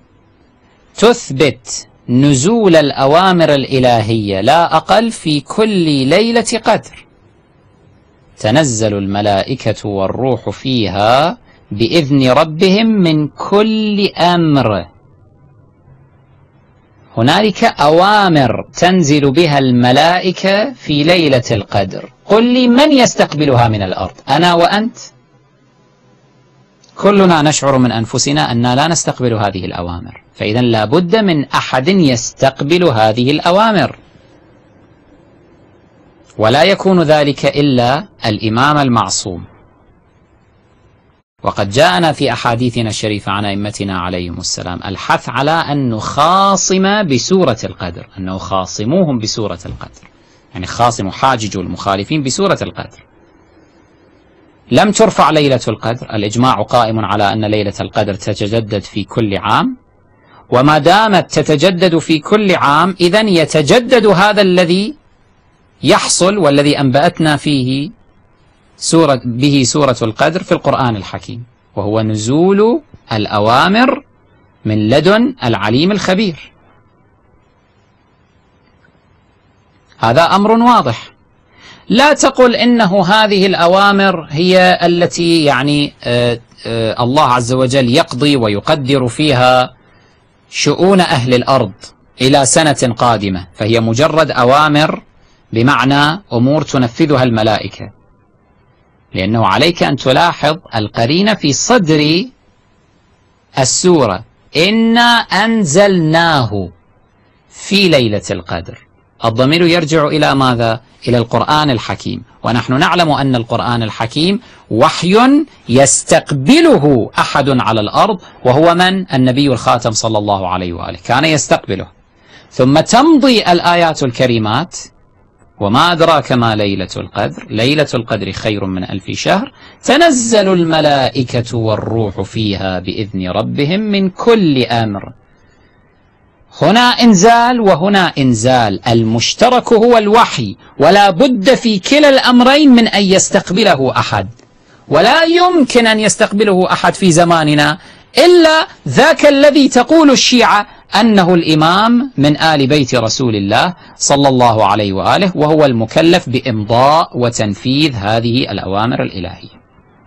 تثبت نزول الأوامر الإلهية لا أقل في كل ليلة قدر، تنزل الملائكة والروح فيها بإذن ربهم من كل أمر. هنالك أوامر تنزل بها الملائكة في ليلة القدر. قل لي من يستقبلها من الأرض؟ أنا وأنت؟ كلنا نشعر من أنفسنا أننا لا نستقبل هذه الأوامر، فإذا لا بد من أحد يستقبل هذه الأوامر، ولا يكون ذلك إلا الإمام المعصوم. وقد جاءنا في أحاديثنا الشريفة عن أئمتنا عليهم السلام الحث على أن نخاصم بسورة القدر، أن نخاصموهم بسورة القدر، يعني خاصموا حاججوا المخالفين بسورة القدر. لم ترفع ليلة القدر، الإجماع قائم على أن ليلة القدر تتجدد في كل عام، وما دامت تتجدد في كل عام إذن يتجدد هذا الذي يحصل والذي أنبأتنا فيه به سورة القدر في القرآن الحكيم، وهو نزول الأوامر من لدن العليم الخبير. هذا أمر واضح. لا تقل إنه هذه الأوامر هي التي يعني الله عز وجل يقضي ويقدر فيها شؤون أهل الأرض إلى سنة قادمة، فهي مجرد أوامر بمعنى أمور تنفذها الملائكة، لأنه عليك أن تلاحظ القرينة في صدر السورة: إنا أنزلناه في ليلة القدر. الضمير يرجع إلى ماذا؟ إلى القرآن الحكيم، ونحن نعلم أن القرآن الحكيم وحي يستقبله أحد على الأرض، وهو من؟ النبي الخاتم صلى الله عليه وآله، كان يستقبله. ثم تمضي الآيات الكريمات: وما أدراك ما ليلة القدر، ليلة القدر خير من 1000 شهر، تنزل الملائكة والروح فيها بإذن ربهم من كل أمر. هنا إنزال وهنا إنزال، المشترك هو الوحي، ولا بد في كلا الأمرين من أن يستقبله أحد، ولا يمكن أن يستقبله أحد في زماننا إلا ذاك الذي تقول الشيعة أنه الإمام من آل بيت رسول الله صلى الله عليه وآله، وهو المكلف بإمضاء وتنفيذ هذه الأوامر الإلهية.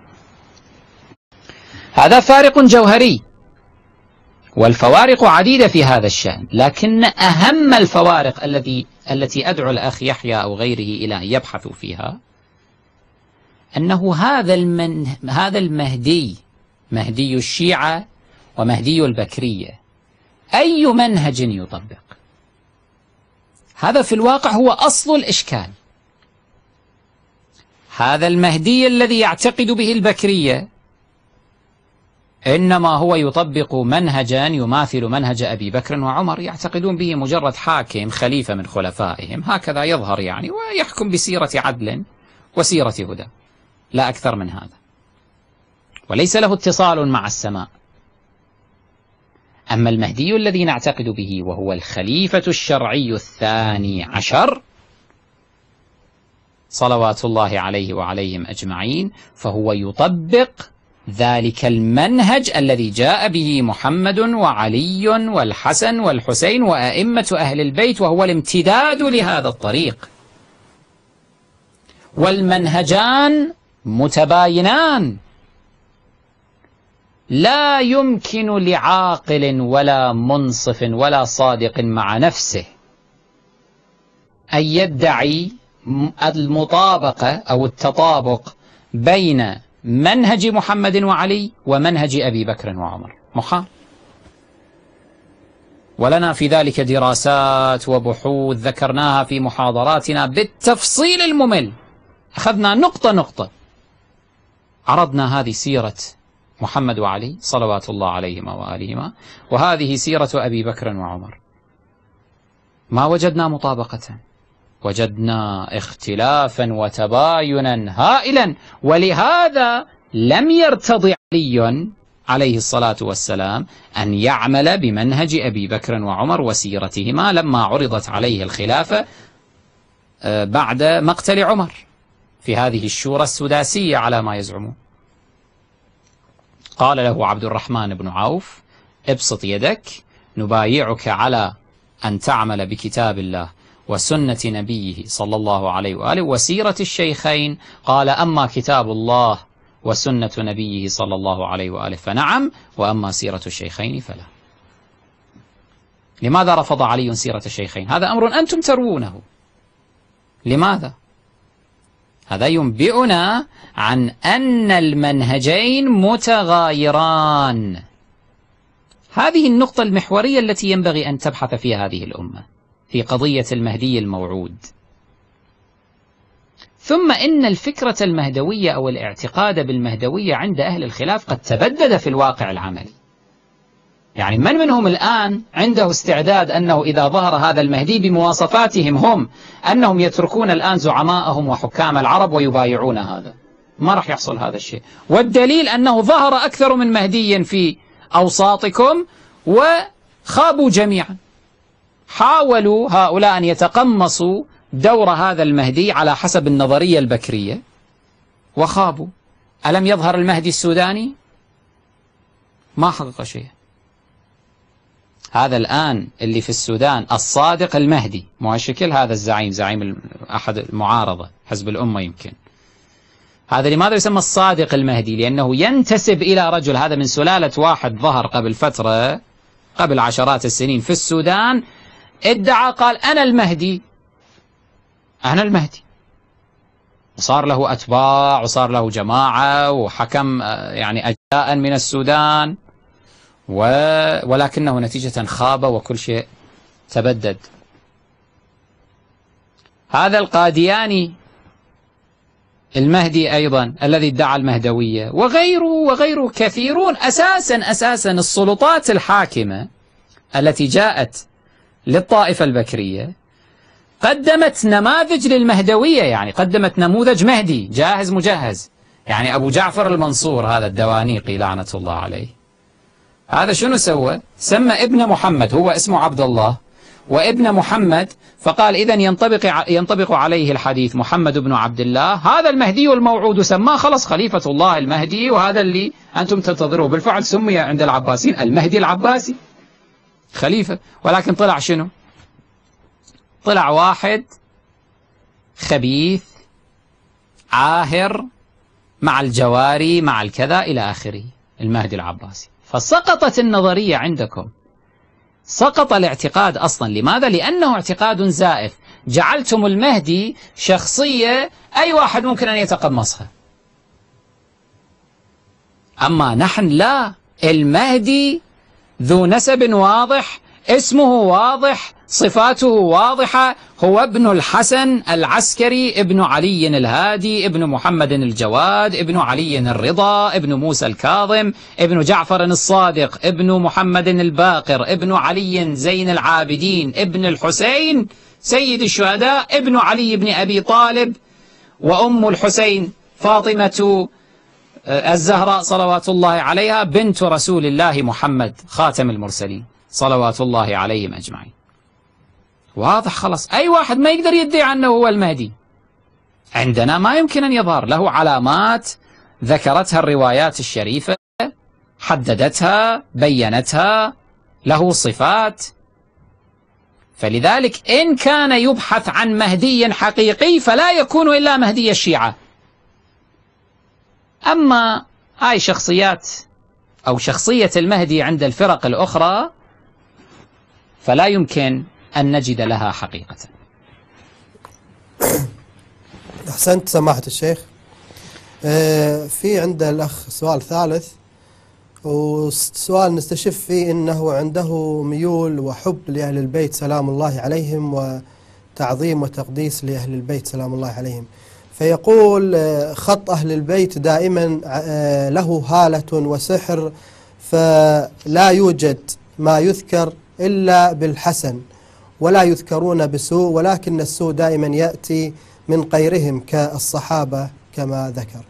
هذا فارق جوهري، والفوارق عديدة في هذا الشأن، لكن أهم الفوارق التي أدعو الأخ يحيى أو غيره إلى أن يبحثوا فيها أنه هذا المهدي، مهدي الشيعة ومهدي البكرية، أي منهج يطبق؟ هذا في الواقع هو أصل الإشكال. هذا المهدي الذي يعتقد به البكرية إنما هو يطبق منهجا يماثل منهج أبي بكر وعمر، يعتقدون به مجرد حاكم خليفة من خلفائهم، هكذا يظهر يعني، ويحكم بسيرة عدل وسيرة هدى، لا أكثر من هذا، وليس له اتصال مع السماء. أما المهدي الذي نعتقد به وهو الخليفة الشرعي 12، صلوات الله عليه وعليهم أجمعين، فهو يطبق ذلك المنهج الذي جاء به محمد وعلي والحسن والحسين وأئمة أهل البيت، وهو الامتداد لهذا الطريق. والمنهجان متباينان، لا يمكن لعاقل ولا منصف ولا صادق مع نفسه أن يدعي المطابقة أو التطابق بين منهج محمد وعلي ومنهج أبي بكر وعمر، محال. ولنا في ذلك دراسات وبحوث ذكرناها في محاضراتنا بالتفصيل الممل، أخذنا نقطة نقطة، عرضنا هذه سيرة محمد وعلي صلوات الله عليهما وآلهما، وهذه سيرة أبي بكر وعمر. ما وجدنا مطابقة، وجدنا اختلافا وتباينا هائلا. ولهذا لم يرتضي علي عليه الصلاة والسلام أن يعمل بمنهج أبي بكر وعمر وسيرتهما لما عرضت عليه الخلافة بعد مقتل عمر في هذه الشورى السداسية على ما يزعمون. قال له عبد الرحمن بن عوف: ابسط يدك، نبايعك على أن تعمل بكتاب الله وسنة نبيه صلى الله عليه وآله وسيرة الشيخين. قال: أما كتاب الله وسنة نبيه صلى الله عليه وآله فنعم، وأما سيرة الشيخين فلا. لماذا رفض علي سيرة الشيخين؟ هذا أمر أنتم تروونه. لماذا؟ هذا ينبئنا عن أن المنهجين متغايران. هذه النقطة المحورية التي ينبغي أن تبحث فيها هذه الأمة في قضية المهدي الموعود. ثم إن الفكرة المهدوية أو الاعتقاد بالمهدوية عند أهل الخلاف قد تبدد في الواقع العملي. يعني من منهم الآن عنده استعداد أنه إذا ظهر هذا المهدي بمواصفاتهم هم أنهم يتركون الآن زعماءهم وحكام العرب ويبايعون هذا؟ ما راح يحصل هذا الشيء. والدليل أنه ظهر أكثر من مهدي في أوساطكم وخابوا جميعا. حاولوا هؤلاء أن يتقمصوا دور هذا المهدي على حسب النظرية البكرية وخابوا. ألم يظهر المهدي السوداني؟ ما حقق شيء. هذا الآن اللي في السودان الصادق المهدي، مو هالشكل، هذا الزعيم، زعيم أحد المعارضة حزب الأمة يمكن. هذا لماذا يسمى الصادق المهدي؟ لأنه ينتسب إلى رجل، هذا من سلالة واحد ظهر قبل فترة، قبل عشرات السنين في السودان، ادعى قال: أنا المهدي، أنا المهدي. وصار له أتباع وصار له جماعة وحكم يعني أجزاء من السودان، ولكنه نتيجة خاب وكل شيء تبدد. هذا القادياني المهدي أيضا الذي ادعى المهدوية، وغيره كثيرون. أساسا السلطات الحاكمة التي جاءت للطائفة البكرية قدمت نماذج للمهدوية، يعني قدمت نموذج مهدي جاهز مجهز. يعني أبو جعفر المنصور هذا الدوانيقي لعنة الله عليه، هذا شنو سوى؟ سمى ابن محمد، هو اسمه عبد الله وابن محمد، فقال إذن ينطبق عليه الحديث محمد بن عبد الله، هذا المهدي الموعود، سماه خلص خليفة الله المهدي، وهذا اللي أنتم تنتظروه. بالفعل سمي عند العباسيين المهدي العباسي خليفة. ولكن طلع شنو؟ طلع واحد خبيث عاهر مع الجواري مع الكذا إلى آخره، المهدي العباسي. فسقطت النظرية عندكم، سقط الاعتقاد أصلا. لماذا؟ لأنه اعتقاد زائف. جعلتم المهدي شخصية أي واحد ممكن أن يتقمصها. أما نحن لا، المهدي ذو نسب واضح، اسمه واضح، صفاته واضحة، هو ابن الحسن العسكري، ابن علي الهادي، ابن محمد الجواد، ابن علي الرضا، ابن موسى الكاظم، ابن جعفر الصادق، ابن محمد الباقر، ابن علي زين العابدين، ابن الحسين سيد الشهداء، ابن علي بن أبي طالب، وأم الحسين فاطمة الزهراء صلوات الله عليها بنت رسول الله محمد خاتم المرسلين صلوات الله عليهم أجمعين. واضح خلاص، أي واحد ما يقدر يدعي عنه هو المهدي. عندنا ما يمكن أن يظهر، له علامات ذكرتها الروايات الشريفة، حددتها، بينتها، له صفات. فلذلك إن كان يبحث عن مهدي حقيقي فلا يكون إلا مهدي الشيعة. أما هاي شخصيات أو شخصية المهدي عند الفرق الأخرى فلا يمكن أن نجد لها حقيقة. أحسنت سماحة الشيخ. في عند الأخ سؤال ثالث، وسؤال نستشف فيه أنه عنده ميول وحب لأهل البيت سلام الله عليهم وتعظيم وتقديس لأهل البيت سلام الله عليهم، فيقول خط أهل البيت دائما له هالة وسحر، فلا يوجد ما يذكر إلا بالحسن ولا يذكرون بسوء، ولكن السوء دائما يأتي من غيرهم كالصحابة كما ذكر.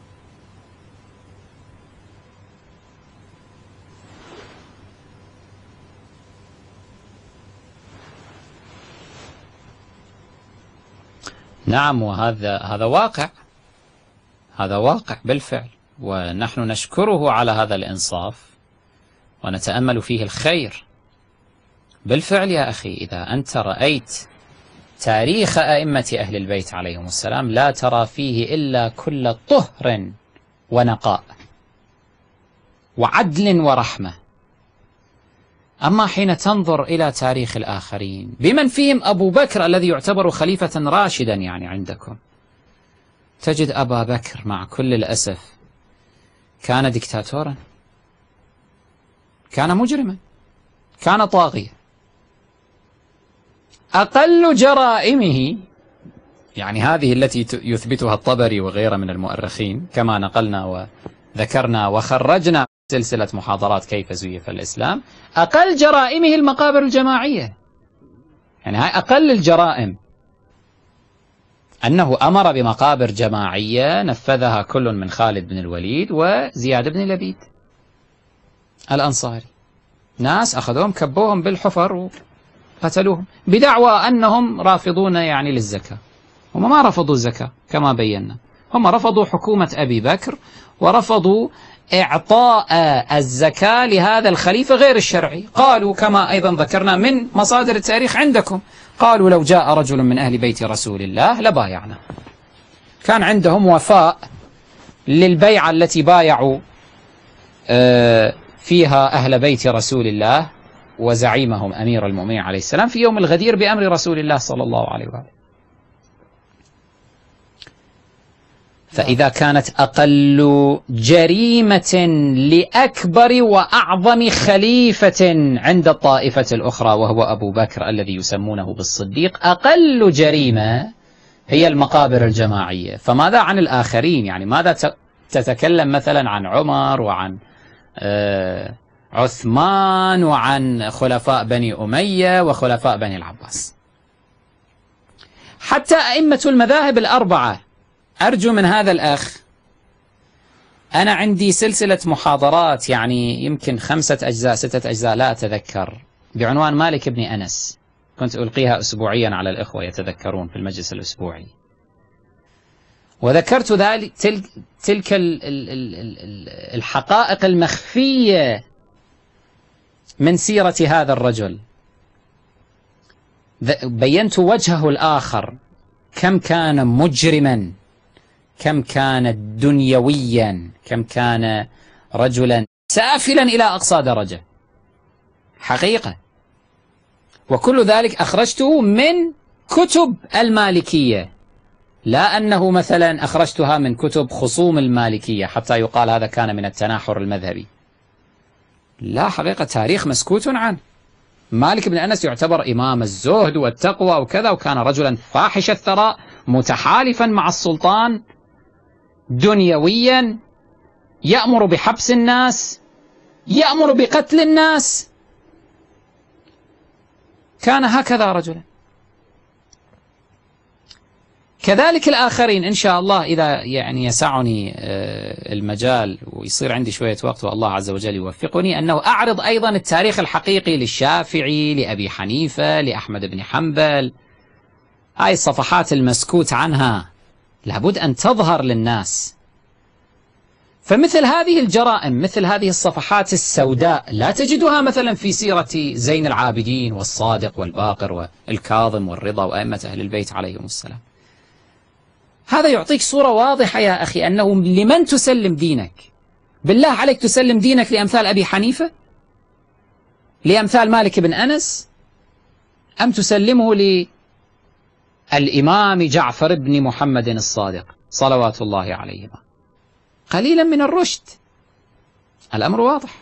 نعم، وهذا واقع، هذا واقع بالفعل، ونحن نشكره على هذا الإنصاف ونتأمل فيه الخير. بالفعل يا أخي، إذا أنت رأيت تاريخ أئمة أهل البيت عليهم السلام لا ترى فيه إلا كل طهر ونقاء وعدل ورحمة. أما حين تنظر إلى تاريخ الآخرين بمن فيهم أبو بكر الذي يعتبر خليفة راشدا يعني عندكم، تجد أبا بكر مع كل الأسف كان ديكتاتورا، كان مجرما، كان طاغيا. أقل جرائمه يعني هذه التي يثبتها الطبري وغيره من المؤرخين كما نقلنا وذكرنا وخرجنا سلسلة محاضرات كيف زيف الإسلام، أقل جرائمه المقابر الجماعية. يعني هاي أقل الجرائم، أنه أمر بمقابر جماعية نفذها كل من خالد بن الوليد وزياد بن لبيد الأنصاري. ناس أخذوهم كبوهم بالحفر وقتلوهم بدعوى أنهم رافضون يعني للزكاة. هم ما رفضوا الزكاة كما بينا، هم رفضوا حكومة أبي بكر ورفضوا إعطاء الزكاة لهذا الخليفة غير الشرعي. قالوا كما أيضا ذكرنا من مصادر التاريخ عندكم، قالوا لو جاء رجل من أهل بيت رسول الله لبايعنا. كان عندهم وفاء للبيعة التي بايعوا فيها أهل بيت رسول الله وزعيمهم أمير المؤمنين عليه السلام في يوم الغدير بأمر رسول الله صلى الله عليه وآله. فإذا كانت أقل جريمة لأكبر وأعظم خليفة عند الطائفة الأخرى وهو أبو بكر الذي يسمونه بالصديق، أقل جريمة هي المقابر الجماعية، فماذا عن الآخرين؟ يعني ماذا تتكلم مثلا عن عمر وعن عثمان وعن خلفاء بني أمية وخلفاء بني العباس؟ حتى أئمة المذاهب الأربعة. أرجو من هذا الأخ، أنا عندي سلسلة محاضرات يعني يمكن 5 أجزاء 6 أجزاء لا أتذكر بعنوان مالك بن أنس، كنت ألقيها أسبوعيا على الإخوة يتذكرون في المجلس الأسبوعي، وذكرت تلك الحقائق المخفية من سيرة هذا الرجل. بينت وجهه الآخر، كم كان مجرما، كم كان دنيويا، كم كان رجلا سافلا إلى أقصى درجة حقيقة. وكل ذلك أخرجته من كتب المالكية، لا أنه مثلا أخرجتها من كتب خصوم المالكية حتى يقال هذا كان من التناحر المذهبي. لا، حقيقة تاريخ مسكوت عنه. مالك بن أنس يعتبر إمام الزهد والتقوى وكذا، وكان رجلا فاحش الثراء متحالفا مع السلطان دنيويا، يأمر بحبس الناس، يأمر بقتل الناس، كان هكذا رجلا. كذلك الآخرين إن شاء الله إذا يعني يسعني المجال ويصير عندي شوية وقت والله عز وجل يوفقني، أنه أعرض أيضا التاريخ الحقيقي للشافعي، لأبي حنيفة، لأحمد بن حنبل، هاي الصفحات المسكوت عنها لابد أن تظهر للناس. فمثل هذه الجرائم، مثل هذه الصفحات السوداء لا تجدها مثلا في سيرة زين العابدين والصادق والباقر والكاظم والرضا وأئمة أهل البيت عليهم السلام. هذا يعطيك صورة واضحة يا أخي أنه لمن تسلم دينك. بالله عليك تسلم دينك لأمثال أبي حنيفة، لأمثال مالك بن أنس، أم تسلمه للإمام جعفر بن محمد الصادق صلوات الله عليهما؟ قليلا من الرشد. الأمر واضح.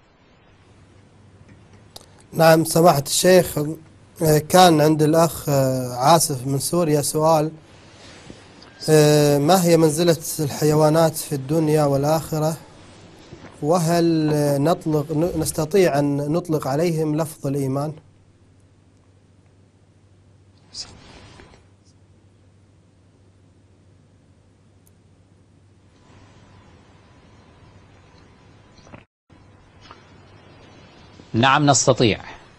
نعم سماحة الشيخ، كان عند الأخ عاصف من سوريا سؤال: ما هي منزلة الحيوانات في الدنيا والآخرة، وهل نستطيع أن نطلق عليهم لفظ الإيمان؟ نعم نستطيع،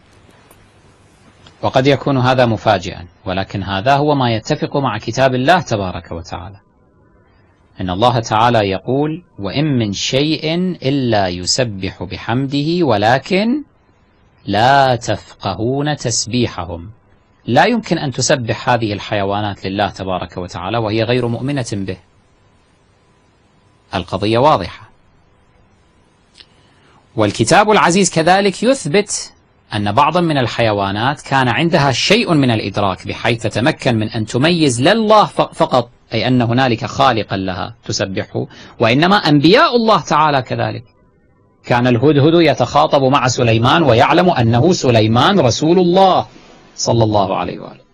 وقد يكون هذا مفاجئا، ولكن هذا هو ما يتفق مع كتاب الله تبارك وتعالى. إن الله تعالى يقول: وإن من شيء إلا يسبح بحمده ولكن لا تفقهون تسبيحهم. لا يمكن أن تسبح هذه الحيوانات لله تبارك وتعالى وهي غير مؤمنة به. القضية واضحة. والكتاب العزيز كذلك يثبت أن بعضا من الحيوانات كان عندها شيء من الإدراك بحيث تتمكن من أن تميز لله فقط، أي أن هنالك خالقا لها تسبحه، وإنما أنبياء الله تعالى كذلك. كان الهدهد يتخاطب مع سليمان ويعلم أنه سليمان رسول الله صلى الله عليه وآله.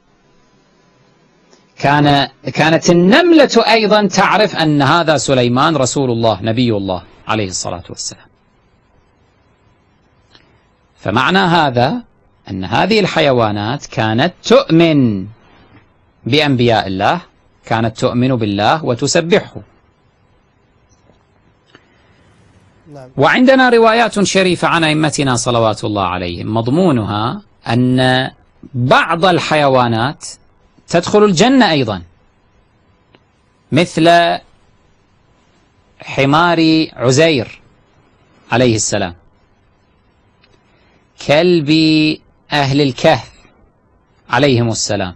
كانت النملة أيضا تعرف أن هذا سليمان رسول الله نبي الله عليه الصلاة والسلام. فمعنى هذا أن هذه الحيوانات كانت تؤمن بأنبياء الله، كانت تؤمن بالله وتسبحه. وعندنا روايات شريفة عن أئمتنا صلوات الله عليهم مضمونها أن بعض الحيوانات تدخل الجنة أيضا، مثل حمار عزير عليه السلام، كلب أهل الكهف عليهم السلام،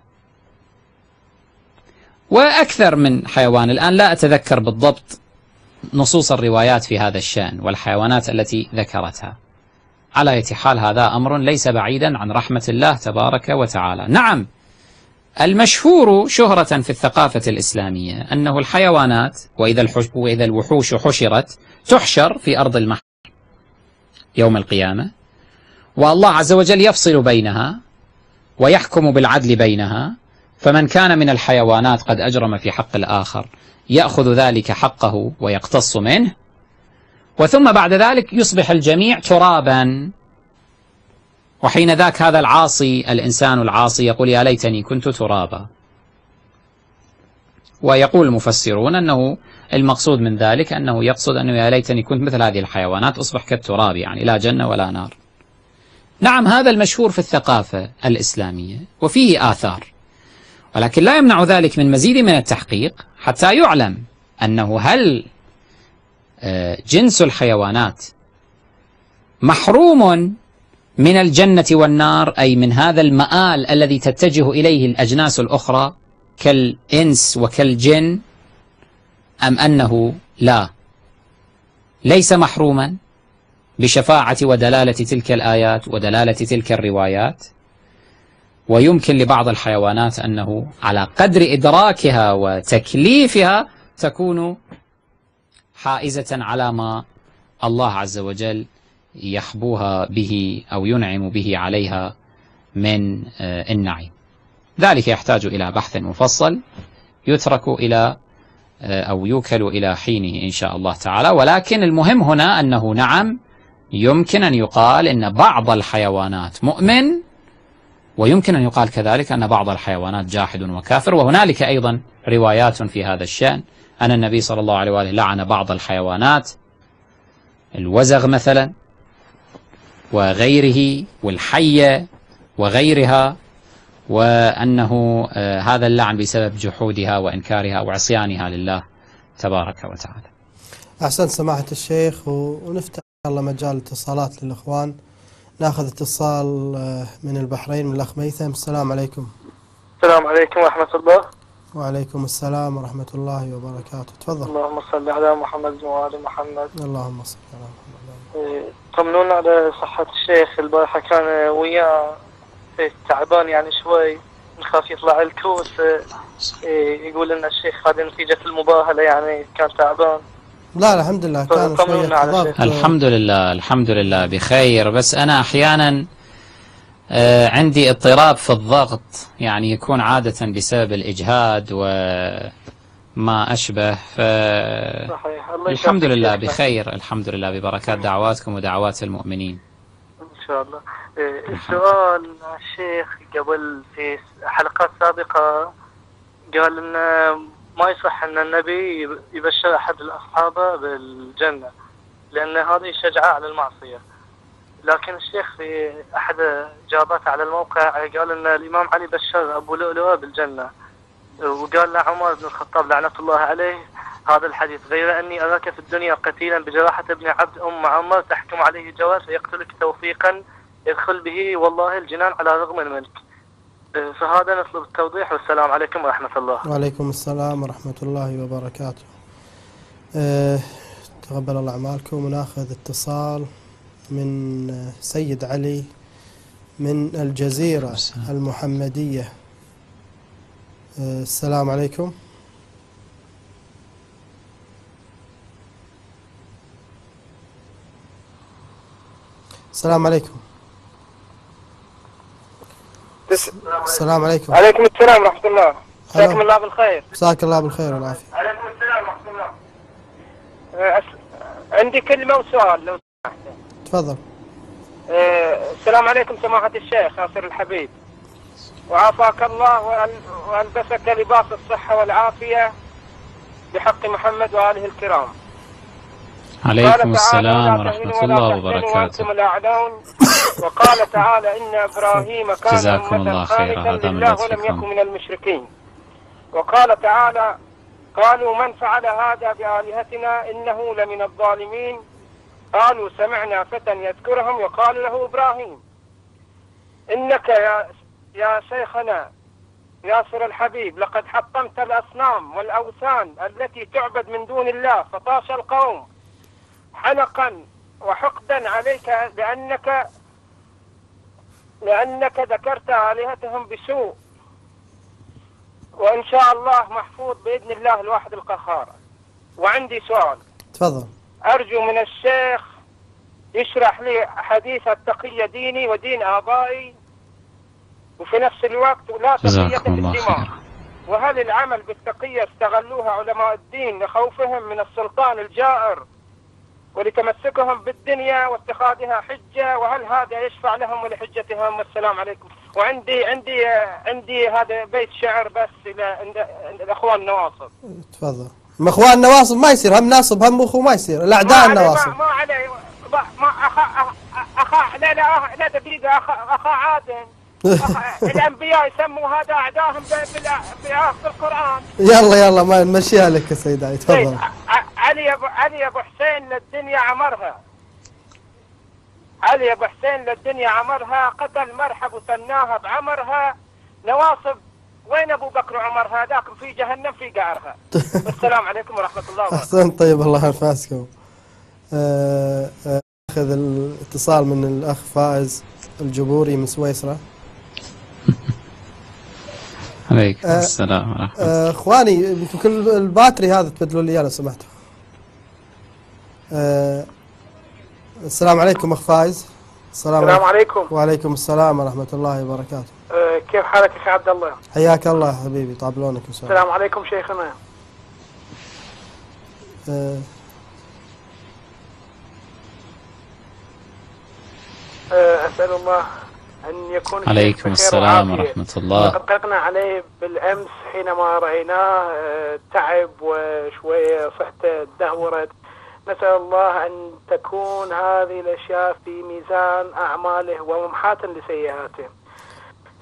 وأكثر من حيوان. الآن لا أتذكر بالضبط نصوص الروايات في هذا الشأن والحيوانات التي ذكرتها. على أي حال هذا أمر ليس بعيدا عن رحمة الله تبارك وتعالى. نعم، المشهور شهرة في الثقافة الإسلامية أنه الحيوانات وإذا الوحوش حشرت تحشر في أرض المحشر يوم القيامة، والله عز وجل يفصل بينها ويحكم بالعدل بينها، فمن كان من الحيوانات قد أجرم في حق الآخر يأخذ ذلك حقه ويقتص منه، وثم بعد ذلك يصبح الجميع ترابا. وحين ذاك هذا العاصي، الإنسان العاصي، يقول: يا ليتني كنت ترابا. ويقول المفسرون أنه المقصود من ذلك أنه يقصد أنه يا ليتني كنت مثل هذه الحيوانات، أصبح كالتراب، يعني لا جنة ولا نار. نعم، هذا المشهور في الثقافة الإسلامية وفيه آثار، ولكن لا يمنع ذلك من مزيد من التحقيق حتى يعلم أنه هل جنس الحيوانات محروم من الجنة والنار، أي من هذا المآل الذي تتجه إليه الأجناس الأخرى كالإنس وكالجن، أم أنه لا، ليس محروما بشفاعة ودلالة تلك الآيات ودلالة تلك الروايات. ويمكن لبعض الحيوانات أنه على قدر إدراكها وتكليفها تكون حائزة على ما الله عز وجل يحبوها به أو ينعم به عليها من النعيم. ذلك يحتاج إلى بحث مفصل يترك إلى أو يوكل إلى حينه إن شاء الله تعالى. ولكن المهم هنا أنه نعم يمكن أن يقال إن بعض الحيوانات مؤمن، ويمكن أن يقال كذلك أن بعض الحيوانات جاحد وكافر. وهنالك أيضا روايات في هذا الشأن أن النبي صلى الله عليه وآله لعن بعض الحيوانات، الوزغ مثلا وغيره والحية وغيرها، وأنه هذا اللعن بسبب جحودها وإنكارها وعصيانها لله تبارك وتعالى. أحسن سماحة الشيخ، ونفتح الله مجال اتصالات للإخوان. ناخذ اتصال من البحرين من الأخ ميثم. السلام عليكم. السلام عليكم ورحمة الله. وعليكم السلام ورحمة الله وبركاته. تفضل. اللهم صل على محمد وآل محمد. اللهم صل على محمد. طمنونا على صحة الشيخ. البارحة كان وياه تعبان يعني شوي، نخاف يطلع الكوس. يقول لنا الشيخ هذه نتيجة المباهلة، يعني كان تعبان. لا الحمد لله كان شوية. الحمد لله الحمد لله بخير، بس أنا أحيانا عندي اضطراب في الضغط، يعني يكون عادة بسبب الإجهاد وما أشبه. صحيح. الحمد لله بخير، الحمد لله ببركات دعواتكم ودعوات المؤمنين إن شاء الله. السؤال الشيخ، قبل في حلقات سابقة قال إن ما يصح أن النبي يبشر أحد الأصحابه بالجنة لأن هذه شجعة على المعصية. لكن الشيخ في أحد إجاباته على الموقع قال أن الإمام علي بشر أبو لؤلؤة بالجنة، وقال لعمر بن الخطاب لعنة الله عليه هذا الحديث: غير أني أراك في الدنيا قتيلا بجراحة ابن عبد عمر تحكم عليه جواز فيقتلك توفيقا يدخل به والله الجنان على رغم منك. فهذا نطلب التوضيح، والسلام عليكم ورحمة الله. وعليكم السلام ورحمة الله وبركاته. تقبل الله أعمالكم. وناخذ اتصال من سيد علي من الجزيرة المحمدية. السلام عليكم. السلام عليكم. السلام عليكم. عليكم السلام ورحمة الله. مساكم الله بالخير. مساك الله بالخير والعافية. عليكم السلام ورحمة الله. عندي كلمة وسؤال لو سمحت. تفضل. السلام عليكم سماحة الشيخ ناصر الحبيب، وعافاك الله وألبسك لباس الصحة والعافية بحق محمد وآله الكرام. عليكم السلام ورحمة الله وبركاته. وقال تعالى: إن إبراهيم كان أمة قانتا لله ولم يكن من المشركين. وقال تعالى: قالوا من فعل هذا بآلهتنا إنه لمن الظالمين. قالوا سمعنا فتى يذكرهم يقال له إبراهيم. إنك يا شيخنا ياسر الحبيب لقد حطمت الأصنام والأوثان التي تعبد من دون الله، فطاش القوم حنقا وحقدا عليك لأنك ذكرت آلهتهم بسوء، وإن شاء الله محفوظ بإذن الله الواحد القهار. وعندي سؤال. تفضل. أرجو من الشيخ يشرح لي حديث التقية ديني ودين آبائي، وفي نفس الوقت لا تقية في الدماء. وهل العمل بالتقية استغلوها علماء الدين لخوفهم من السلطان الجائر ولتمسكهم بالدنيا واتخاذها حجة، وهل هذا يشفع لهم ولحجتهم؟ والسلام عليكم. وعندي هذا بيت شعر بس الأخوان النواصب. تفضل. اخوان النواصب ما يصير، هم ناصب هم اخو ما يصير، الاعداء النواصب. ما عليه ما اخا لا دقيقة اخا عادل. الانبياء يسموا هذا اعداهم بالقرآن. يلا ما نمشيها لك يا سيد علي. تفضل. علي ابو حسين للدنيا عمرها. علي ابو حسين للدنيا عمرها، قتل مرحب وثناها بعمرها. نواصب وين ابو بكر وعمر؟ هذاك في جهنم في قعرها. والسلام عليكم ورحمه الله وبركاته. احسن. طيب الله ينفعكم. اخذ الاتصال من الاخ فائز الجبوري من سويسرا. عليكم السلام ورحمة الله. اخواني يمكن الباتري هذا تبدلوا لي لو سمحتوا. السلام عليكم اخ فائز. السلام عليكم. وعليكم السلام ورحمة الله وبركاته. كيف حالك يا عبد الله؟ حياك الله حبيبي، طاب لونك ان شاء الله. السلام عليكم شيخنا. أسأل الله أن يكون عليكم السلام ورحمة الله. قد قلقنا عليه بالأمس حينما رأيناه تعب وشوية صحته تدهورت. نسأل الله أن تكون هذه الأشياء في ميزان أعماله وممحاة لسيئاته.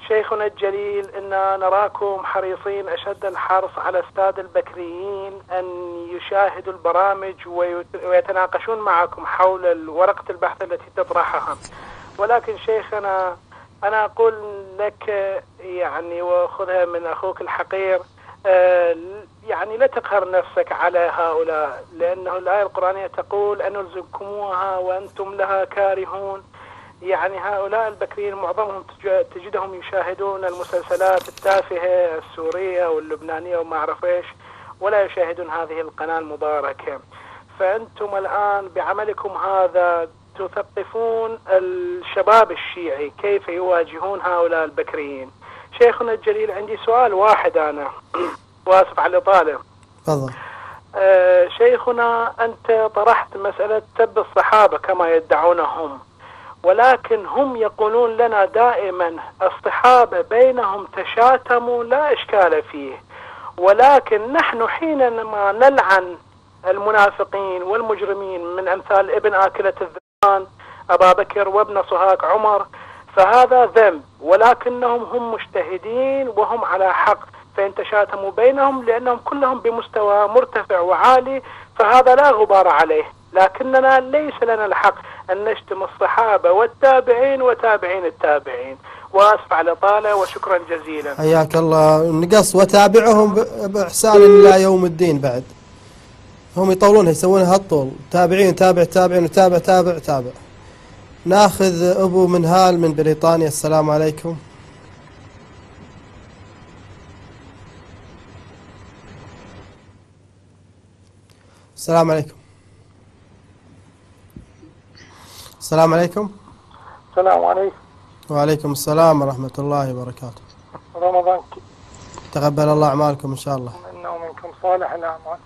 شيخنا الجليل، إننا نراكم حريصين أشد الحرص على السادة البكريين أن يشاهدوا البرامج ويتناقشون معكم حول ورقة البحث التي تطرحها. ولكن شيخنا أنا أقول لك يعني، وخذها من أخوك الحقير، يعني لا تقهر نفسك على هؤلاء، لأنه الآية القرآنية تقول أن نلزمكموها وأنتم لها كارهون. يعني هؤلاء البكريين معظمهم تجدهم يشاهدون المسلسلات التافهة السورية واللبنانية وما أعرف إيش، ولا يشاهدون هذه القناة المباركة. فأنتم الآن بعملكم هذا تثقفون الشباب الشيعي كيف يواجهون هؤلاء البكريين. شيخنا الجليل، عندي سؤال واحد أنا واسف على الإطالة. تفضل. شيخنا، أنت طرحت مسألة سب الصحابة كما يدعونهم، ولكن هم يقولون لنا دائما الصحابة بينهم تشاتموا لا إشكال فيه، ولكن نحن حينما نلعن المنافقين والمجرمين من أمثال ابن آكلة الذبان أبا بكر وابن صهاق عمر فهذا ذنب، ولكنهم هم مجتهدين وهم على حق، فإن تشاتموا بينهم لأنهم كلهم بمستوى مرتفع وعالي فهذا لا غبار عليه، لكننا ليس لنا الحق أن نشتم الصحابة والتابعين وتابعين التابعين. وأسف على الإطالة وشكرا جزيلا. حياك الله. نقص وتابعهم بإحسان إلى يوم الدين. بعد هم يطولونها يسوونها هالطول، تابعين تابع تابعين وتابع تابع تابع. ناخذ أبو منهال من بريطانيا. السلام عليكم. السلام عليكم. السلام عليكم. السلام عليكم. وعليكم السلام ورحمة الله وبركاته. رمضان تقبل الله أعمالكم إن شاء الله. منا ومنكم صالح الأعمال.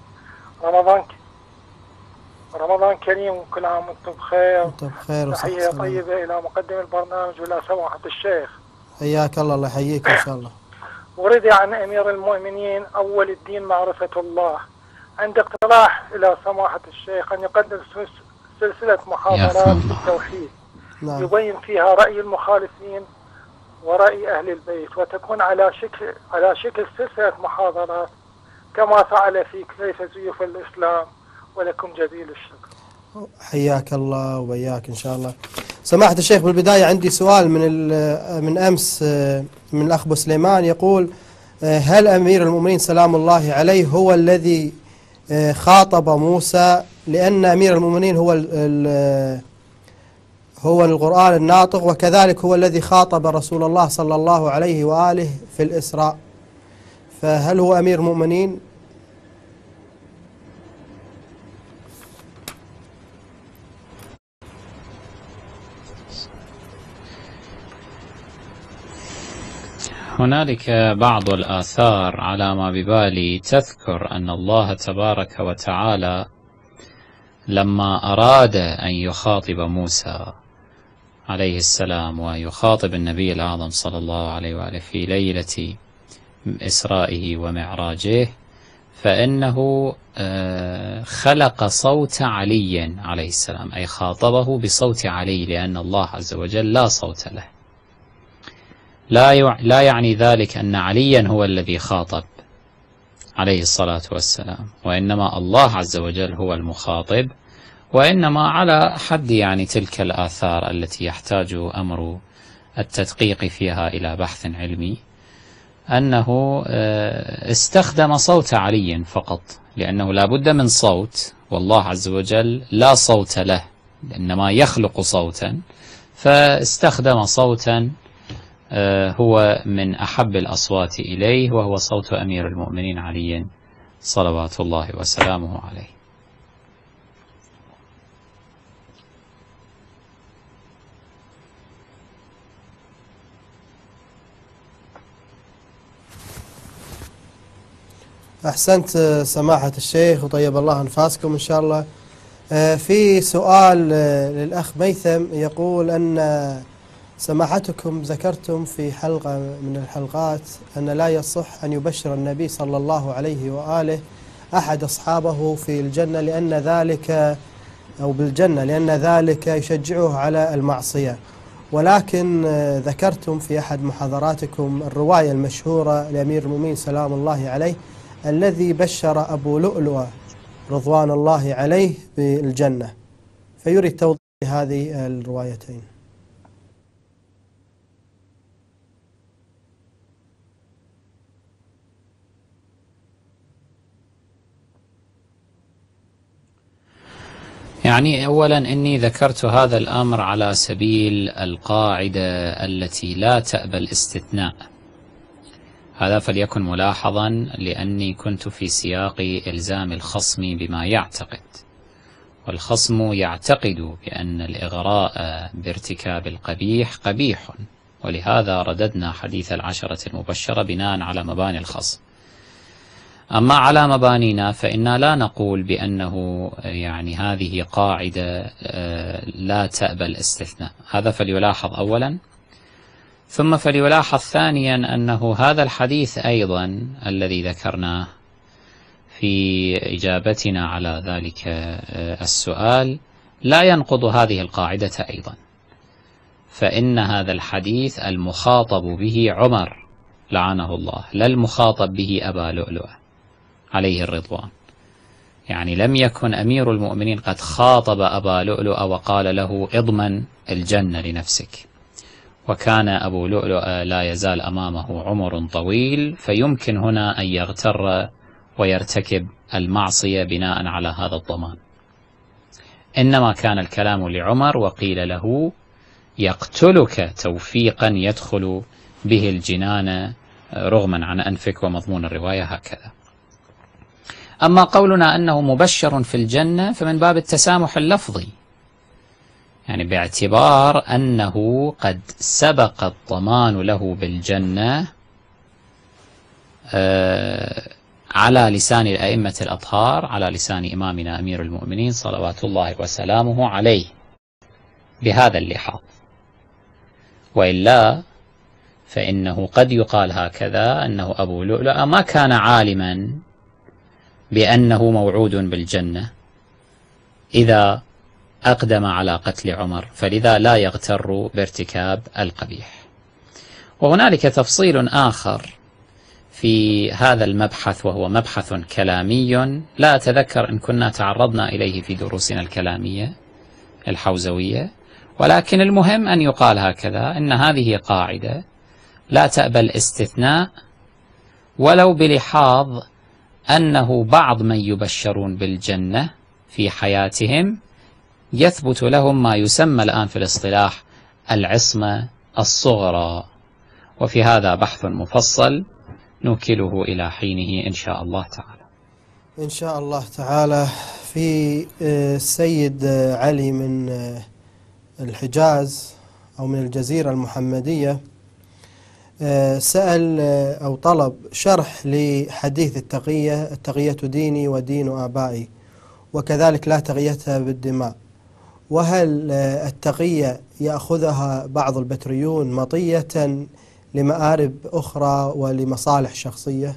رمضان كريم وكل عام وانتم بخير. أنتم بخير وصحة تحية طيبة إلى مقدم البرنامج وإلى سماحة الشيخ. حياك الله. الله يحييك إن شاء الله. ورد عن أمير المؤمنين أول الدين معرفة الله. عند اقتراح إلى سماحة الشيخ أن يقدم سلسلة محاضرات في التوحيد نعم. يبين فيها رأي المخالفين ورأي أهل البيت، وتكون على شكل سلسلة محاضرات كما فعل في كيف زيف الإسلام، ولكم جزيل الشكر. حياك الله وبياك إن شاء الله. سماحة الشيخ، بالبداية عندي سؤال من أمس من الأخ أبو سليمان، يقول هل أمير المؤمنين سلام الله عليه هو الذي خاطب موسى؟ لأن أمير المؤمنين هو القرآن الناطق، وكذلك هو الذي خاطب رسول الله صلى الله عليه وآله في الإسراء، فهل هو أمير المؤمنين؟ هنالك بعض الآثار على ما ببالي تذكر أن الله تبارك وتعالى لما أراد أن يخاطب موسى عليه السلام ويخاطب النبي الأعظم صلى الله عليه وآله في ليلة إسرائه ومعراجه، فإنه خلق صوت علي عليه السلام، أي خاطبه بصوت علي، لأن الله عز وجل لا صوت له. لا يعني ذلك أن عليا هو الذي خاطب عليه الصلاة والسلام، وإنما الله عز وجل هو المخاطب، وإنما على حد يعني تلك الآثار التي يحتاج أمر التدقيق فيها إلى بحث علمي، أنه استخدم صوت علي فقط، لأنه لا بد من صوت، والله عز وجل لا صوت له، إنما يخلق صوتا، فاستخدم صوتا هو من أحب الأصوات إليه، وهو صوت أمير المؤمنين علي صلوات الله وسلامه عليه. أحسنت سماحة الشيخ وطيب الله أنفاسكم إن شاء الله. في سؤال للأخ ميثم، يقول أن سماحتكم ذكرتم في حلقة من الحلقات أن لا يصح أن يبشر النبي صلى الله عليه وآله أحد أصحابه في الجنة لأن ذلك يشجعه على المعصية، ولكن ذكرتم في أحد محاضراتكم الرواية المشهورة لأمير المؤمنين سلام الله عليه الذي بشر أبو لؤلؤة رضوان الله عليه بالجنة، فيريد توضيح هذه الروايتين. يعني أولا إني ذكرت هذا الأمر على سبيل القاعدة التي لا تأبى الاستثناء، هذا فليكن ملاحظا لأني كنت في سياق إلزام الخصم بما يعتقد، والخصم يعتقد بأن الإغراء بارتكاب القبيح قبيح، ولهذا رددنا حديث العشرة المبشرة بناء على مباني الخصم. أما على مبانينا فإنا لا نقول بأنه يعني هذه قاعدة لا تأبى الاستثناء، هذا فليلاحظ أولا. ثم فليلاحظ ثانيا أنه هذا الحديث أيضا الذي ذكرناه في إجابتنا على ذلك السؤال لا ينقض هذه القاعدة أيضا، فإن هذا الحديث المخاطب به عمر لعنه الله، لا المخاطب به أبا لؤلؤة عليه الرضوان. يعني لم يكن أمير المؤمنين قد خاطب أبا لؤلؤة وقال له اضمن الجنة لنفسك، وكان أبو لؤلؤة لا يزال أمامه عمر طويل، فيمكن هنا أن يغتر ويرتكب المعصية بناء على هذا الضمان. إنما كان الكلام لعمر وقيل له يقتلك توفيقا يدخل به الجنان رغما عن أنفك، ومضمون الرواية هكذا. أما قولنا أنه مبشر في الجنة فمن باب التسامح اللفظي، يعني باعتبار أنه قد سبق الضمان له بالجنة على لسان الأئمة الأطهار، على لسان إمامنا أمير المؤمنين صلوات الله وسلامه عليه بهذا اللحاظ. وإلا فإنه قد يقال هكذا أنه أبو لؤلؤة ما كان عالما بأنه موعود بالجنة إذا أقدم على قتل عمر، فلذا لا يغتر بارتكاب القبيح. وهنالك تفصيل آخر في هذا المبحث، وهو مبحث كلامي لا أتذكر إن كنا تعرضنا إليه في دروسنا الكلامية الحوزوية، ولكن المهم أن يقال هكذا إن هذه قاعدة لا تأبى الاستثناء، ولو بلحاظ أنه بعض من يبشرون بالجنة في حياتهم يثبت لهم ما يسمى الآن في الاصطلاح العصمة الصغرى، وفي هذا بحث مفصل نوكله إلى حينه إن شاء الله تعالى. إن شاء الله تعالى. في السيد علي من الحجاز أو من الجزيرة المحمدية سأل أو طلب شرح لحديث التقية ديني ودين آبائي، وكذلك لا تقيتها بالدماء، وهل التقية يأخذها بعض البتريون مطية لمآرب أخرى ولمصالح شخصية؟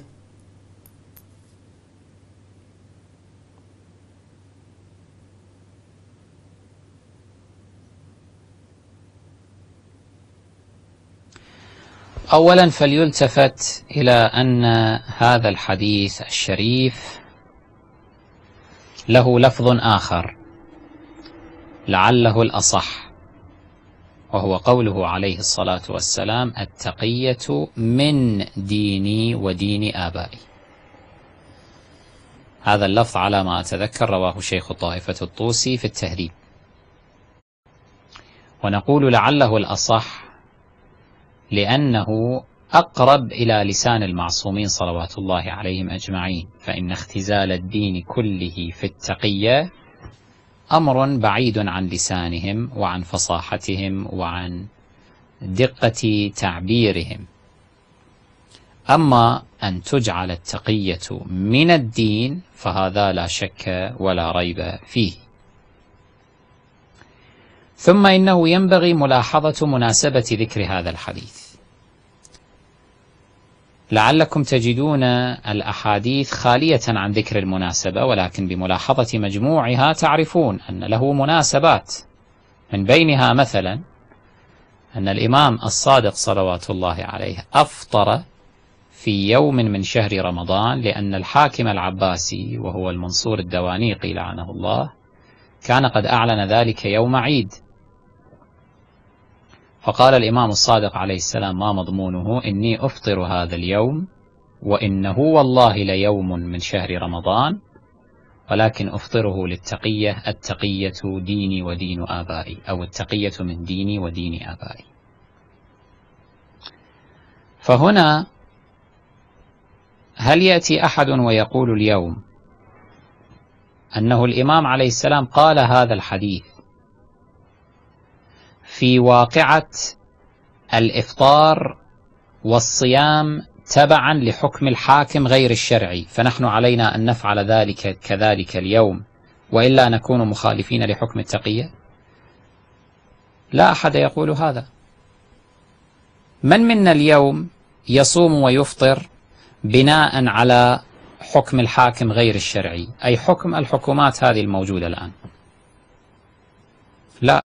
أولا فليلتفت إلى أن هذا الحديث الشريف له لفظ آخر لعله الأصح، وهو قوله عليه الصلاة والسلام التقية من ديني ودين آبائي. هذا اللفظ على ما أتذكر رواه شيخ طائفة الطوسي في التهذيب. ونقول لعله الأصح لأنه أقرب إلى لسان المعصومين صلوات الله عليهم أجمعين، فإن اختزال الدين كله في التقية أمر بعيد عن لسانهم وعن فصاحتهم وعن دقة تعبيرهم. أما أن تجعل التقية من الدين فهذا لا شك ولا ريب فيه. ثم إنه ينبغي ملاحظة مناسبة ذكر هذا الحديث. لعلكم تجدون الأحاديث خالية عن ذكر المناسبة، ولكن بملاحظة مجموعها تعرفون أن له مناسبات، من بينها مثلا أن الإمام الصادق صلوات الله عليه أفطر في يوم من شهر رمضان، لأن الحاكم العباسي وهو المنصور الدوانيقي لعنه الله كان قد أعلن ذلك يوم عيد، فقال الإمام الصادق عليه السلام: ما مضمونه؟ إني أفطر هذا اليوم وإنه والله ليوم من شهر رمضان، ولكن أفطره للتقية، التقية ديني ودين آبائي، أو التقية من ديني ودين آبائي. فهنا هل يأتي أحد ويقول اليوم أنه الإمام عليه السلام قال هذا الحديث في واقعة الإفطار والصيام تبعا لحكم الحاكم غير الشرعي، فنحن علينا أن نفعل ذلك كذلك اليوم وإلا نكون مخالفين لحكم التقية؟ لا أحد يقول هذا. من منا اليوم يصوم ويفطر بناء على حكم الحاكم غير الشرعي، أي حكم الحكومات هذه الموجودة الآن؟ لا.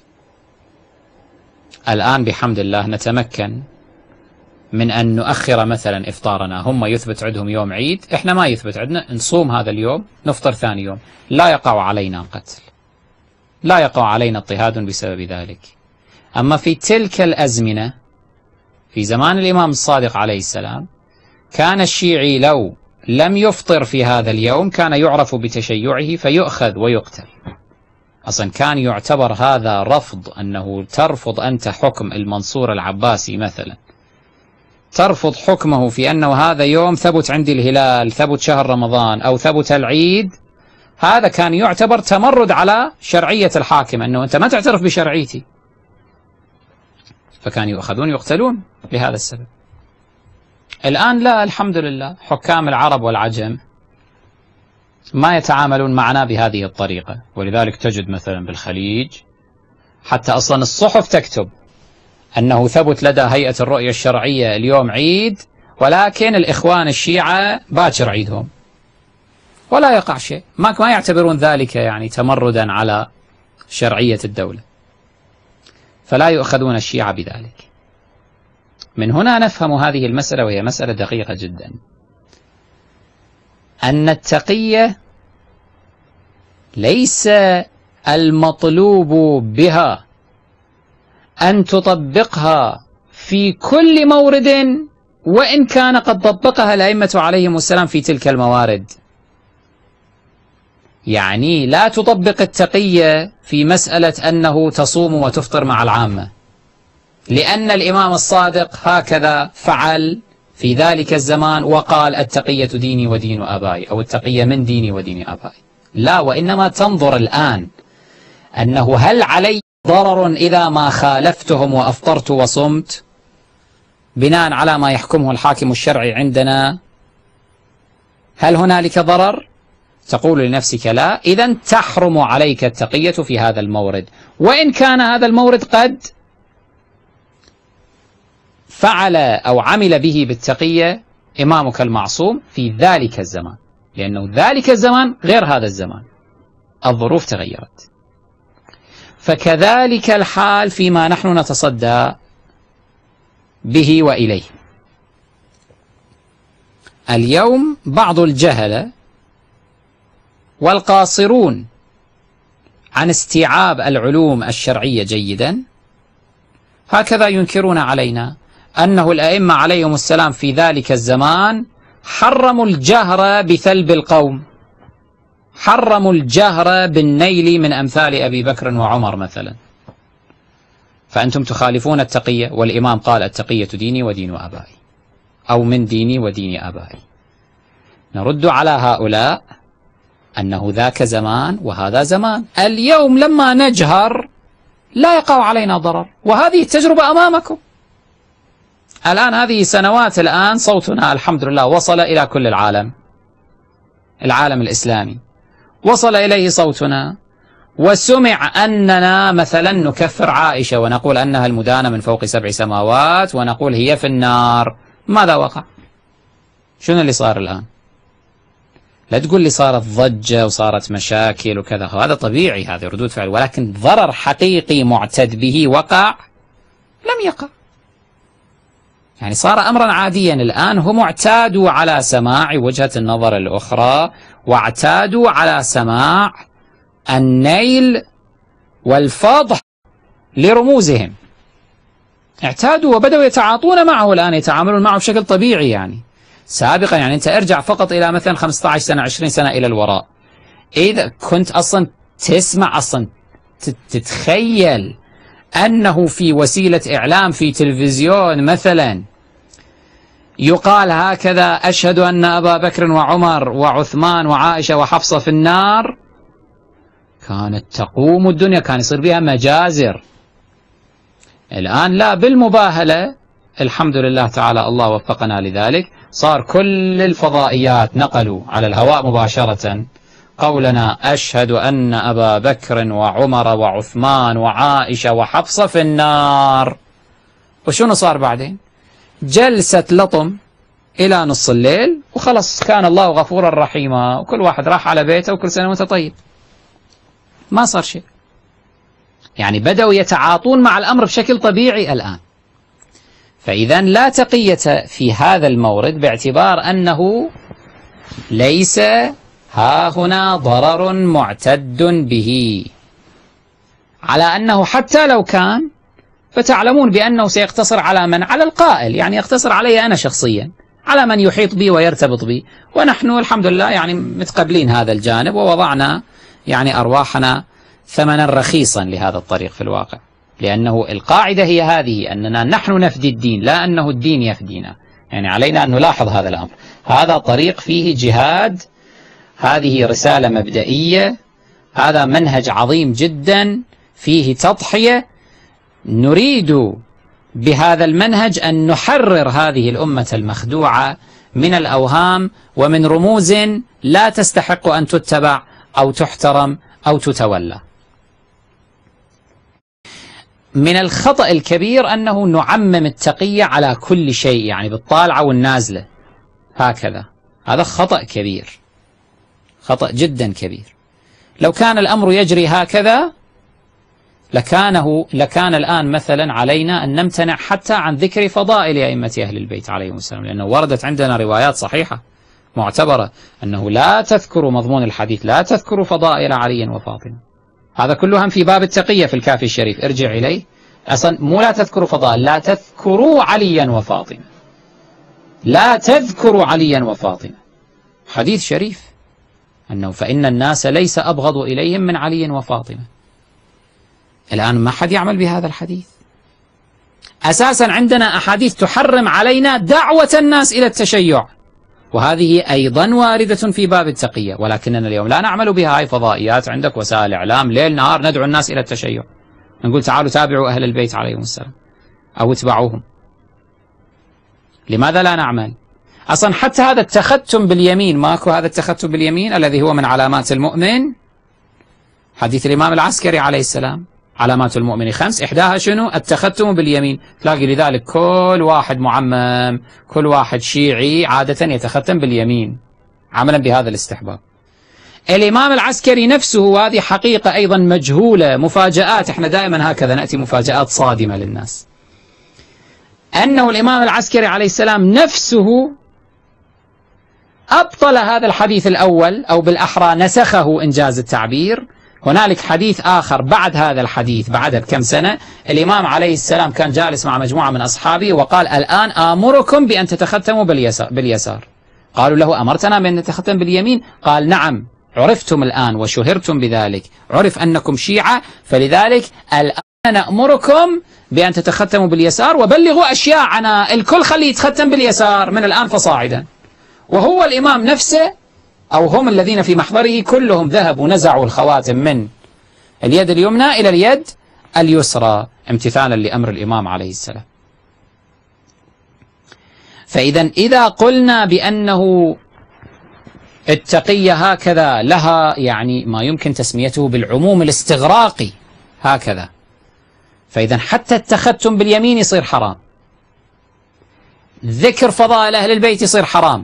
الآن بحمد الله نتمكن من أن نؤخر مثلا إفطارنا، هم يثبت عندهم يوم عيد، إحنا ما يثبت عندنا، نصوم هذا اليوم نفطر ثاني يوم، لا يقع علينا قتل، لا يقع علينا اضطهاد بسبب ذلك. أما في تلك الأزمنة في زمان الإمام الصادق عليه السلام كان الشيعي لو لم يفطر في هذا اليوم كان يعرف بتشيعه فيؤخذ ويقتل. أصلا كان يعتبر هذا رفض، أنه ترفض أنت حكم المنصور العباسي مثلا، ترفض حكمه في أنه هذا يوم ثبت عندي الهلال، ثبت شهر رمضان أو ثبت العيد، هذا كان يعتبر تمرد على شرعية الحاكم، أنه أنت ما تعترف بشرعيتي، فكانوا يؤخذون يقتلون لهذا السبب. الآن لا، الحمد لله حكام العرب والعجم ما يتعاملون معنا بهذه الطريقة، ولذلك تجد مثلا بالخليج حتى أصلا الصحف تكتب أنه ثبت لدى هيئة الرؤية الشرعية اليوم عيد، ولكن الإخوان الشيعة باكر عيدهم، ولا يقع شيء، ما يعتبرون ذلك يعني تمردا على شرعية الدولة، فلا يؤخذون الشيعة بذلك. من هنا نفهم هذه المسألة، وهي مسألة دقيقة جدا، أن التقية ليس المطلوب بها أن تطبقها في كل مورد، وإن كان قد طبقها الأئمة عليهم السلام في تلك الموارد. يعني لا تطبق التقية في مسألة أنه تصوم وتفطر مع العامة، لأن الإمام الصادق هكذا فعل في ذلك الزمان وقال التقية ديني ودين آبائي، أو التقية من ديني ودين آبائي. لا، وإنما تنظر الآن أنه هل علي ضرر إذا ما خالفتهم وأفطرت وصمت بناء على ما يحكمه الحاكم الشرعي عندنا؟ هل هنالك ضرر؟ تقول لنفسك لا، إذن تحرم عليك التقية في هذا المورد، وإن كان هذا المورد قد فعل أو عمل به بالتقية إمامك المعصوم في ذلك الزمان، لأنه ذلك الزمان غير هذا الزمان، الظروف تغيرت. فكذلك الحال فيما نحن نتصدى به وإليه. اليوم بعض الجهلة والقاصرون عن استيعاب العلوم الشرعية جيدا هكذا ينكرون علينا أنه الأئمة عليهم السلام في ذلك الزمان حرموا الجهر بثلب القوم، حرموا الجهر بالنيل من أمثال أبي بكر وعمر مثلا، فأنتم تخالفون التقية، والإمام قال التقية ديني ودين آبائي، أو من ديني ودين آبائي. نرد على هؤلاء أنه ذاك زمان وهذا زمان. اليوم لما نجهر لا يقع علينا ضرر، وهذه التجربة أمامكم الآن. هذه سنوات الآن صوتنا الحمد لله وصل إلى كل العالم، العالم الإسلامي وصل إليه صوتنا، وسمع أننا مثلا نكفر عائشة ونقول أنها المدانة من فوق 7 سماوات، ونقول هي في النار. ماذا وقع؟ شنو اللي صار الآن؟ لا تقول لي صارت ضجة وصارت مشاكل وكذا، هذا طبيعي، هذه ردود فعل، ولكن ضرر حقيقي معتد به وقع؟ لم يقع. يعني صار أمرا عاديا الآن. هم اعتادوا على سماع وجهة النظر الأخرى، واعتادوا على سماع النيل والفضح لرموزهم، اعتادوا وبدأوا يتعاطون معه الآن، يتعاملون معه بشكل طبيعي. يعني سابقا، يعني أنت ارجع فقط إلى مثلا 15 سنة 20 سنة إلى الوراء، إذا كنت أصلا تسمع، أصلا تتخيل أنه في وسيلة إعلام، في تلفزيون مثلا، يقال هكذا: أشهد أن أبا بكر وعمر وعثمان وعائشة وحفصة في النار، كانت تقوم الدنيا، كان يصير بها مجازر. الآن لا، بالمباهلة الحمد لله تعالى، الله وفقنا لذلك، صار كل الفضائيات نقلوا على الهواء مباشرة قولنا: أشهد أن أبا بكر وعمر وعثمان وعائشة وحفصة في النار. وشنو صار بعدين؟ جلسة لطم إلى نص الليل وخلص، كان الله غفورا رحيما، وكل واحد راح على بيته، وكل سنة وانت طيب، ما صار شيء. يعني بدأوا يتعاطون مع الأمر بشكل طبيعي الآن. فإذا لا تقية في هذا المورد، باعتبار أنه ليس ها هنا ضرر معتد به، على أنه حتى لو كان، فتعلمون بأنه سيقتصر على من؟ على القائل، يعني يقتصر علي أنا شخصيا، على من يحيط بي ويرتبط بي. ونحن الحمد لله يعني متقبلين هذا الجانب، ووضعنا يعني أرواحنا ثمنا رخيصا لهذا الطريق في الواقع، لأنه القاعدة هي هذه: أننا نحن نفدي الدين، لا أنه الدين يفدينا. يعني علينا أن نلاحظ هذا الأمر. هذا طريق فيه جهاد، هذه رسالة مبدئية، هذا منهج عظيم جدا فيه تضحية. نريد بهذا المنهج أن نحرر هذه الأمة المخدوعة من الأوهام ومن رموز لا تستحق أن تتبع أو تحترم أو تتولى. من الخطأ الكبير أنه نعمم التقية على كل شيء، يعني بالطالعة والنازلة هكذا. هذا خطأ كبير، خطأ جدا كبير. لو كان الأمر يجري هكذا لكان الآن مثلا علينا أن نمتنع حتى عن ذكر فضائل أئمة أهل البيت عليهم السلام، لأنه وردت عندنا روايات صحيحة معتبرة أنه لا تذكر مضمون الحديث، لا تذكر فضائل علي وفاطمة. هذا كلها في باب التقية في الكافي الشريف، ارجع إليه. أصلا مو لا تذكروا فضائل، لا تذكروا عليا وفاطمة، لا تذكروا عليا وفاطمة، حديث شريف أنه فإن الناس ليس أبغض إليهم من علي وفاطمة. الآن ما حد يعمل بهذا الحديث. أساسا عندنا أحاديث تحرم علينا دعوة الناس إلى التشيع، وهذه أيضا واردة في باب التقية، ولكننا اليوم لا نعمل بها. هاي فضائيات عندك، وسائل إعلام، ليل نهار ندعو الناس إلى التشيع، نقول تعالوا تابعوا أهل البيت عليهم السلام أو اتبعوهم. لماذا لا نعمل؟ أصلا حتى هذا التختم باليمين ماكو، هذا التختم باليمين الذي هو من علامات المؤمن. حديث الإمام العسكري عليه السلام: علامات المؤمن 5، إحداها شنو؟ التختم باليمين. تلاقي لذلك كل واحد معمم، كل واحد شيعي عادة يتختم باليمين عملا بهذا الاستحباب. الإمام العسكري نفسه، وهذه حقيقة أيضا مجهولة، مفاجآت، احنا دائما هكذا نأتي مفاجآت صادمة للناس، أنه الإمام العسكري عليه السلام نفسه أبطل هذا الحديث الأول، أو بالأحرى نسخه إنجاز التعبير. هنالك حديث آخر بعد هذا الحديث بعد بكم سنة، الإمام عليه السلام كان جالس مع مجموعة من أصحابه وقال: الآن آمركم بأن تتختموا باليسار. قالوا له: أمرتنا بأن نتختم باليمين؟ قال: نعم، عرفتم الآن وشهرتم بذلك، عرف أنكم شيعة، فلذلك الآن نأمركم بأن تتختموا باليسار، وبلغوا أشياعنا الكل خلي يتختم باليسار من الآن فصاعدا. وهو الإمام نفسه أو هم الذين في محضره كلهم ذهبوا ونزعوا الخواتم من اليد اليمنى إلى اليد اليسرى امتثالا لأمر الإمام عليه السلام. فإذا إذا قلنا بأنه التقية هكذا لها يعني ما يمكن تسميته بالعموم الاستغراقي هكذا، فإذا حتى التختم باليمين يصير حرام، ذكر فضائل أهل البيت يصير حرام،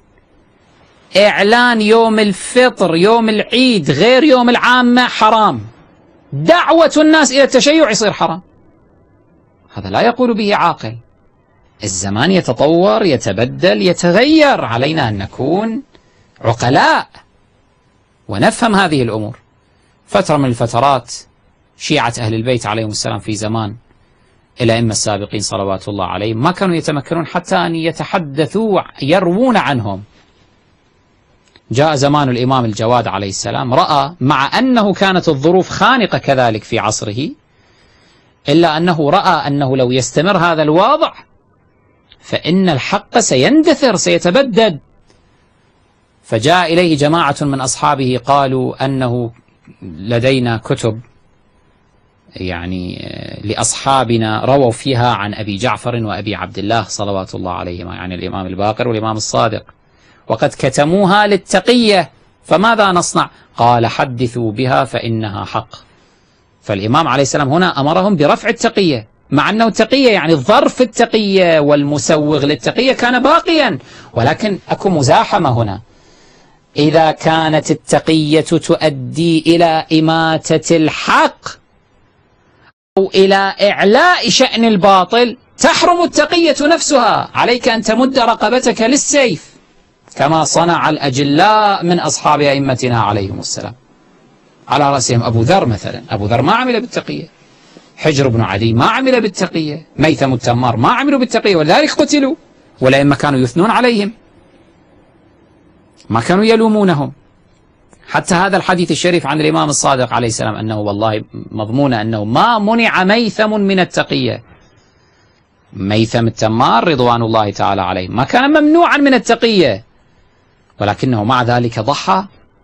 إعلان يوم الفطر يوم العيد غير يوم العامة حرام، دعوة الناس إلى التشيع يصير حرام. هذا لا يقول به عاقل. الزمان يتطور، يتبدل، يتغير، علينا أن نكون عقلاء ونفهم هذه الأمور. فترة من الفترات شيعة أهل البيت عليهم السلام في زمان الأئمة السابقين صلوات الله عليهم ما كانوا يتمكنون حتى أن يتحدثوا يروون عنهم. جاء زمان الإمام الجواد عليه السلام، رأى مع أنه كانت الظروف خانقة كذلك في عصره، إلا أنه رأى أنه لو يستمر هذا الوضع فإن الحق سيندثر، سيتبدد. فجاء إليه جماعة من أصحابه قالوا أنه لدينا كتب يعني لأصحابنا رووا فيها عن أبي جعفر وأبي عبد الله صلوات الله عليهما، يعني الإمام الباقر والإمام الصادق، وقد كتموها للتقية، فماذا نصنع؟ قال حدثوا بها فإنها حق. فالإمام عليه السلام هنا أمرهم برفع التقية، مع أنه التقية يعني ظرف التقية والمسوغ للتقية كان باقيا، ولكن أكو مزاحمة هنا. إذا كانت التقية تؤدي إلى إماتة الحق أو إلى إعلاء شأن الباطل تحرم التقية نفسها. عليك أن تمد رقبتك للسيف كما صنع الأجلاء من أصحاب أئمتنا عليهم السلام، على رأسهم أبو ذر مثلا. أبو ذر ما عمل بالتقية، حجر بن عدي ما عمل بالتقية، ميثم التمار ما عملوا بالتقية، ولذلك قتلوا. والأئمة كانوا يثنون عليهم، ما كانوا يلومونهم. حتى هذا الحديث الشريف عن الإمام الصادق عليه السلام أنه والله مضمون أنه ما منع ميثم من التقية. ميثم التمار رضوان الله تعالى عليه ما كان ممنوعا من التقية، ولكنه مع ذلك ضحى،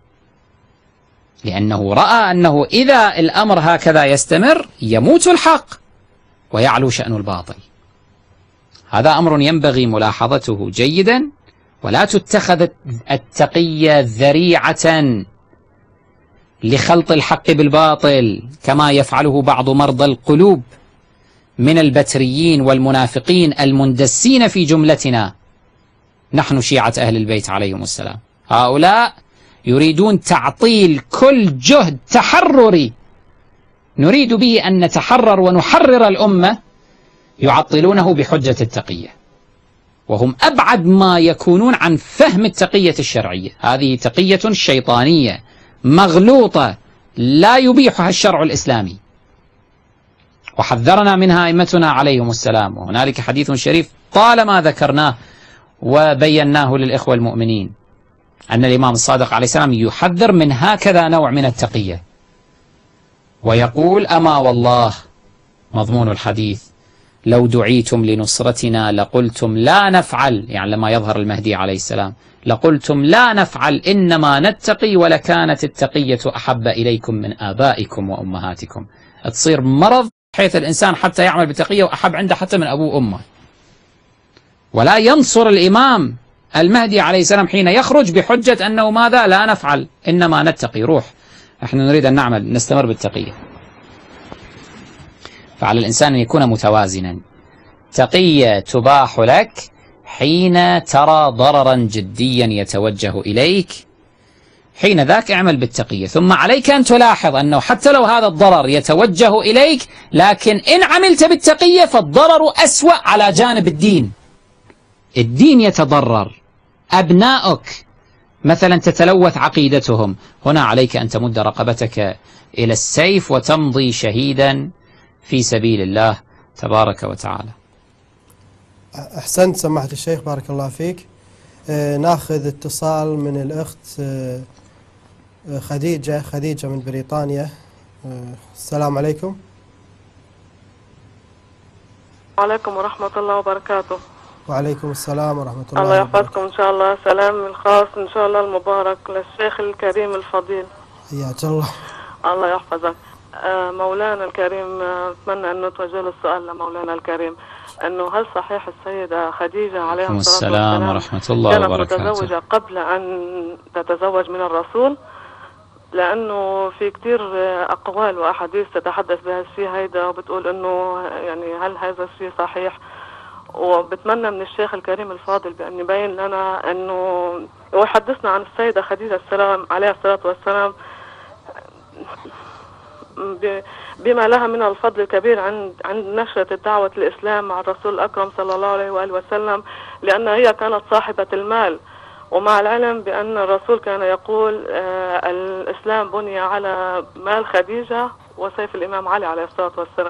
لأنه رأى أنه إذا الأمر هكذا يستمر يموت الحق ويعلو شأن الباطل. هذا أمر ينبغي ملاحظته جيدا، ولا تتخذ التقية ذريعة لخلط الحق بالباطل كما يفعله بعض مرضى القلوب من البتريين والمنافقين المندسين في جملتنا نحن شيعة أهل البيت عليهم السلام. هؤلاء يريدون تعطيل كل جهد تحرري نريد به أن نتحرر ونحرر الأمة، يعطلونه بحجة التقية، وهم أبعد ما يكونون عن فهم التقية الشرعية. هذه تقية شيطانية مغلوطة لا يبيحها الشرع الإسلامي، وحذرنا منها أئمتنا عليهم السلام. وهنالك حديث شريف طالما ذكرناه وبيناه للإخوة المؤمنين أن الإمام الصادق عليه السلام يحذر من هكذا نوع من التقية، ويقول أما والله مضمون الحديث لو دعيتم لنصرتنا لقلتم لا نفعل، يعني لما يظهر المهدي عليه السلام لقلتم لا نفعل إنما نتقي ولكانت التقية أحب إليكم من آبائكم وأمهاتكم. تصير مرض حيث الإنسان حتى يعمل بالتقية وأحب عنده حتى من أبوه وأمه، ولا ينصر الإمام المهدي عليه السلام حين يخرج بحجة أنه ماذا لا نفعل إنما نتقي. روح نحن نريد أن نعمل نستمر بالتقية. فعلى الإنسان أن يكون متوازنا. تقية تباح لك حين ترى ضررا جديا يتوجه إليك، حين ذاك اعمل بالتقية. ثم عليك أن تلاحظ أنه حتى لو هذا الضرر يتوجه إليك، لكن إن عملت بالتقية فالضرر أسوأ على جانب الدين. الدين يتضرر، أبنائك مثلا تتلوث عقيدتهم، هنا عليك أن تمد رقبتك إلى السيف وتمضي شهيدا في سبيل الله تبارك وتعالى. أحسنت سماحة الشيخ بارك الله فيك. ناخذ اتصال من الأخت خديجة من بريطانيا. السلام عليكم. وعليكم ورحمة الله وبركاته. وعليكم السلام ورحمة الله الله يحفظكم إن شاء الله. سلام الخاص إن شاء الله المبارك للشيخ الكريم الفضيل. حياك الله. الله يحفظك. مولانا الكريم، أتمنى أن نتوجه السؤال لمولانا الكريم، أنه هل صحيح السيدة خديجة عليها الصلاة والسلام ورحمة الله وبركاته كانت متزوجة قبل أن تتزوج من الرسول؟ لأنه في كتير أقوال وأحاديث تتحدث بها الشيء هيدا، وبتقول أنه يعني هل هذا الشيء صحيح؟ وبتمنى من الشيخ الكريم الفاضل بأن يبين لنا أنه ويحدثنا عن السيدة خديجة السلام عليها الصلاة والسلام بما لها من الفضل الكبير عند نشرة الدعوة الإسلام مع الرسول الأكرم صلى الله عليه وآله وسلم، لأن هي كانت صاحبة المال، ومع العلم بأن الرسول كان يقول الإسلام بني على مال خديجة وسيف الإمام علي عليه الصلاة والسلام.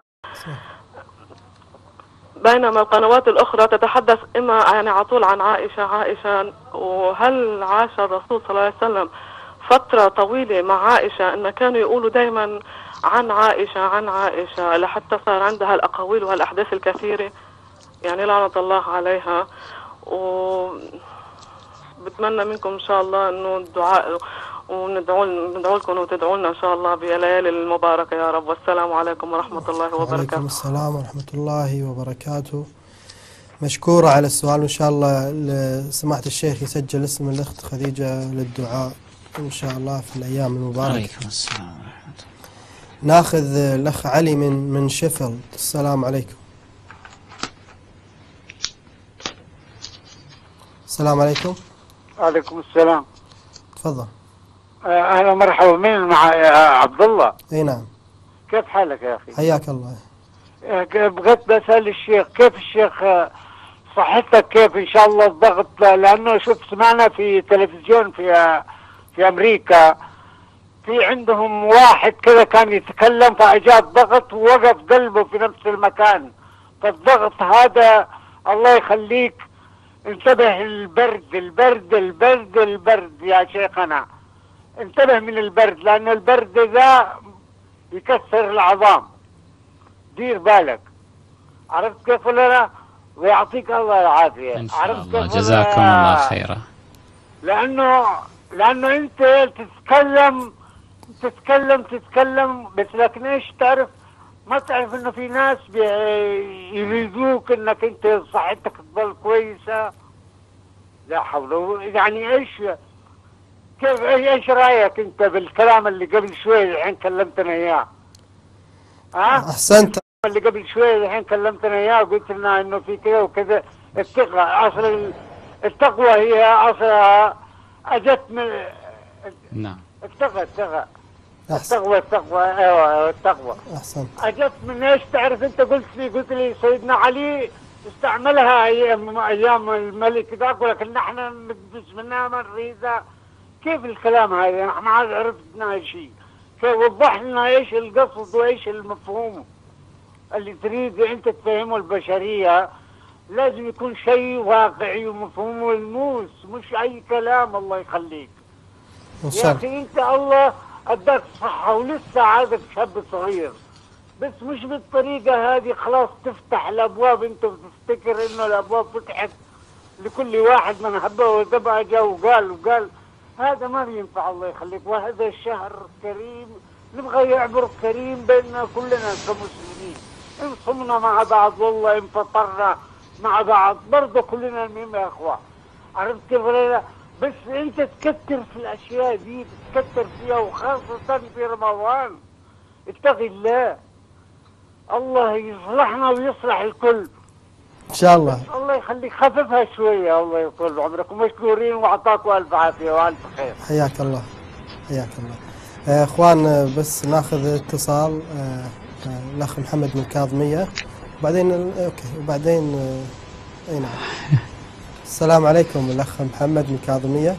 بينما القنوات الأخرى تتحدث إما يعني على طول عن عائشة. وهل عاش الرسول صلى الله عليه وسلم فترة طويلة مع عائشة إن كانوا يقولوا دايما عن عائشة لحتى صار عندها الأقاويل والأحداث الكثيرة، يعني لعنة الله عليها. وبتمنى منكم إن شاء الله إنه الدعاء، وندعو لكم وتدعوا لنا إن شاء الله بالليالي المباركة يا رب. والسلام عليكم ورحمة الله وبركاته. وعليكم السلام ورحمة الله وبركاته. مشكورة على السؤال، وإن شاء الله سماحة الشيخ يسجل اسم الأخت خديجة للدعاء إن شاء الله في الأيام المباركة. عليكم السلام ورحمة الله. ناخذ الأخ علي من شيفيلد. السلام عليكم. السلام عليكم. وعليكم السلام. تفضل. اهلا ومرحبا. مين مع عبد الله؟ اي نعم. كيف حالك يا اخي؟ حياك الله. بغيت بسأل الشيخ كيف الشيخ صحتك كيف ان شاء الله الضغط، لانه شوف سمعنا في تلفزيون في امريكا في عندهم واحد كذا كان يتكلم فاجاه الضغط ووقف قلبه في نفس المكان. فالضغط هذا الله يخليك انتبه. البرد يا شيخنا، انتبه من البرد، لأن البرد ذا يكسر العظام. دير بالك. عرفت كيف ولا لا؟ ويعطيك الله العافية. إن شاء الله. جزاكم الله خيرا. لأنه أنت تتكلم بس لكن إيش تعرف؟ ما تعرف إنه في ناس يريدوك إنك أنت صحتك تظل كويسة. لا حول. يعني ايش رايك انت بالكلام اللي قبل شوي الحين كلمتنا اياه؟ احسنت. اللي قبل شوي الحين كلمتنا اياه وقلت لنا انه في كذا وكذا. التقوى هي اصلها اجت من نعم. التقوى. ايوه التقوى. احسنت. اجت من ايش تعرف؟ انت قلت لي سيدنا علي استعملها ايام الملك ذاك، ولكن نحن نقدس منها مريضة. كيف الكلام هذا؟ نحن ما عاد عرفنا شيء. كيف وضح لنا ايش القصد وايش المفهوم اللي تريد انت تفهمه البشرية. لازم يكون شيء واقعي ومفهوم ملموس، مش اي كلام. الله يخليك يا اخي. انت الله اداك الصحة ولسه عادك شاب صغير، بس مش بالطريقة هذه خلاص تفتح الابواب. انت بتفتكر انه الابواب فتحت لكل واحد من هبه ودبه جا وقال. هذا ما بينفع. الله يخليك. وهذا الشهر كريم نبغى يعبر كريم بيننا كلنا كمسلمين. ان صمنا مع بعض والله، ان فطرنا مع بعض برضه كلنا المهم يا اخوان. عرفت كيف ولا لا؟ بس انت تكتر في الاشياء دي، تكتر فيها وخاصة في رمضان. اتقي الله. الله يصلحنا ويصلح الكل ان شاء الله. الله يخليك. خففها شويه. الله يطول بعمركم. مشكورين واعطاكم الف عافيه والف خير. حياك الله. حياك الله. اخوان بس ناخذ اتصال. الاخ محمد من الكاظميه وبعدين وبعدين اي نعم. السلام عليكم الاخ محمد من الكاظميه.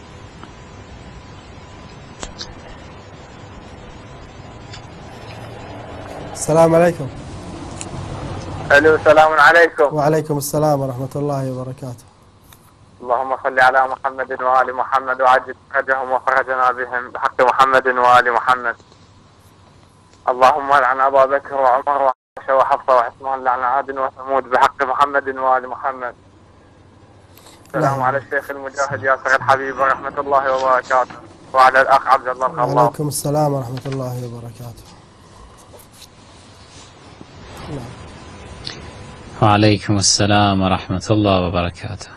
السلام عليكم. الو السلام عليكم. وعليكم السلام ورحمة الله وبركاته. اللهم صل على محمد وآل محمد وعجل فرجهم وفرجنا بهم بحق محمد وآل محمد. اللهم لعن أبا بكر وعمر وعائشة وحفصة وعثمان لعن عاد وثمود بحق محمد وآل محمد. السلام على الشيخ المجاهد ياسر الحبيب ورحمة الله وبركاته، وعلى الأخ عبد الله الخلاف. وعليكم السلام ورحمة الله وبركاته. وعليكم السلام ورحمة الله وبركاته.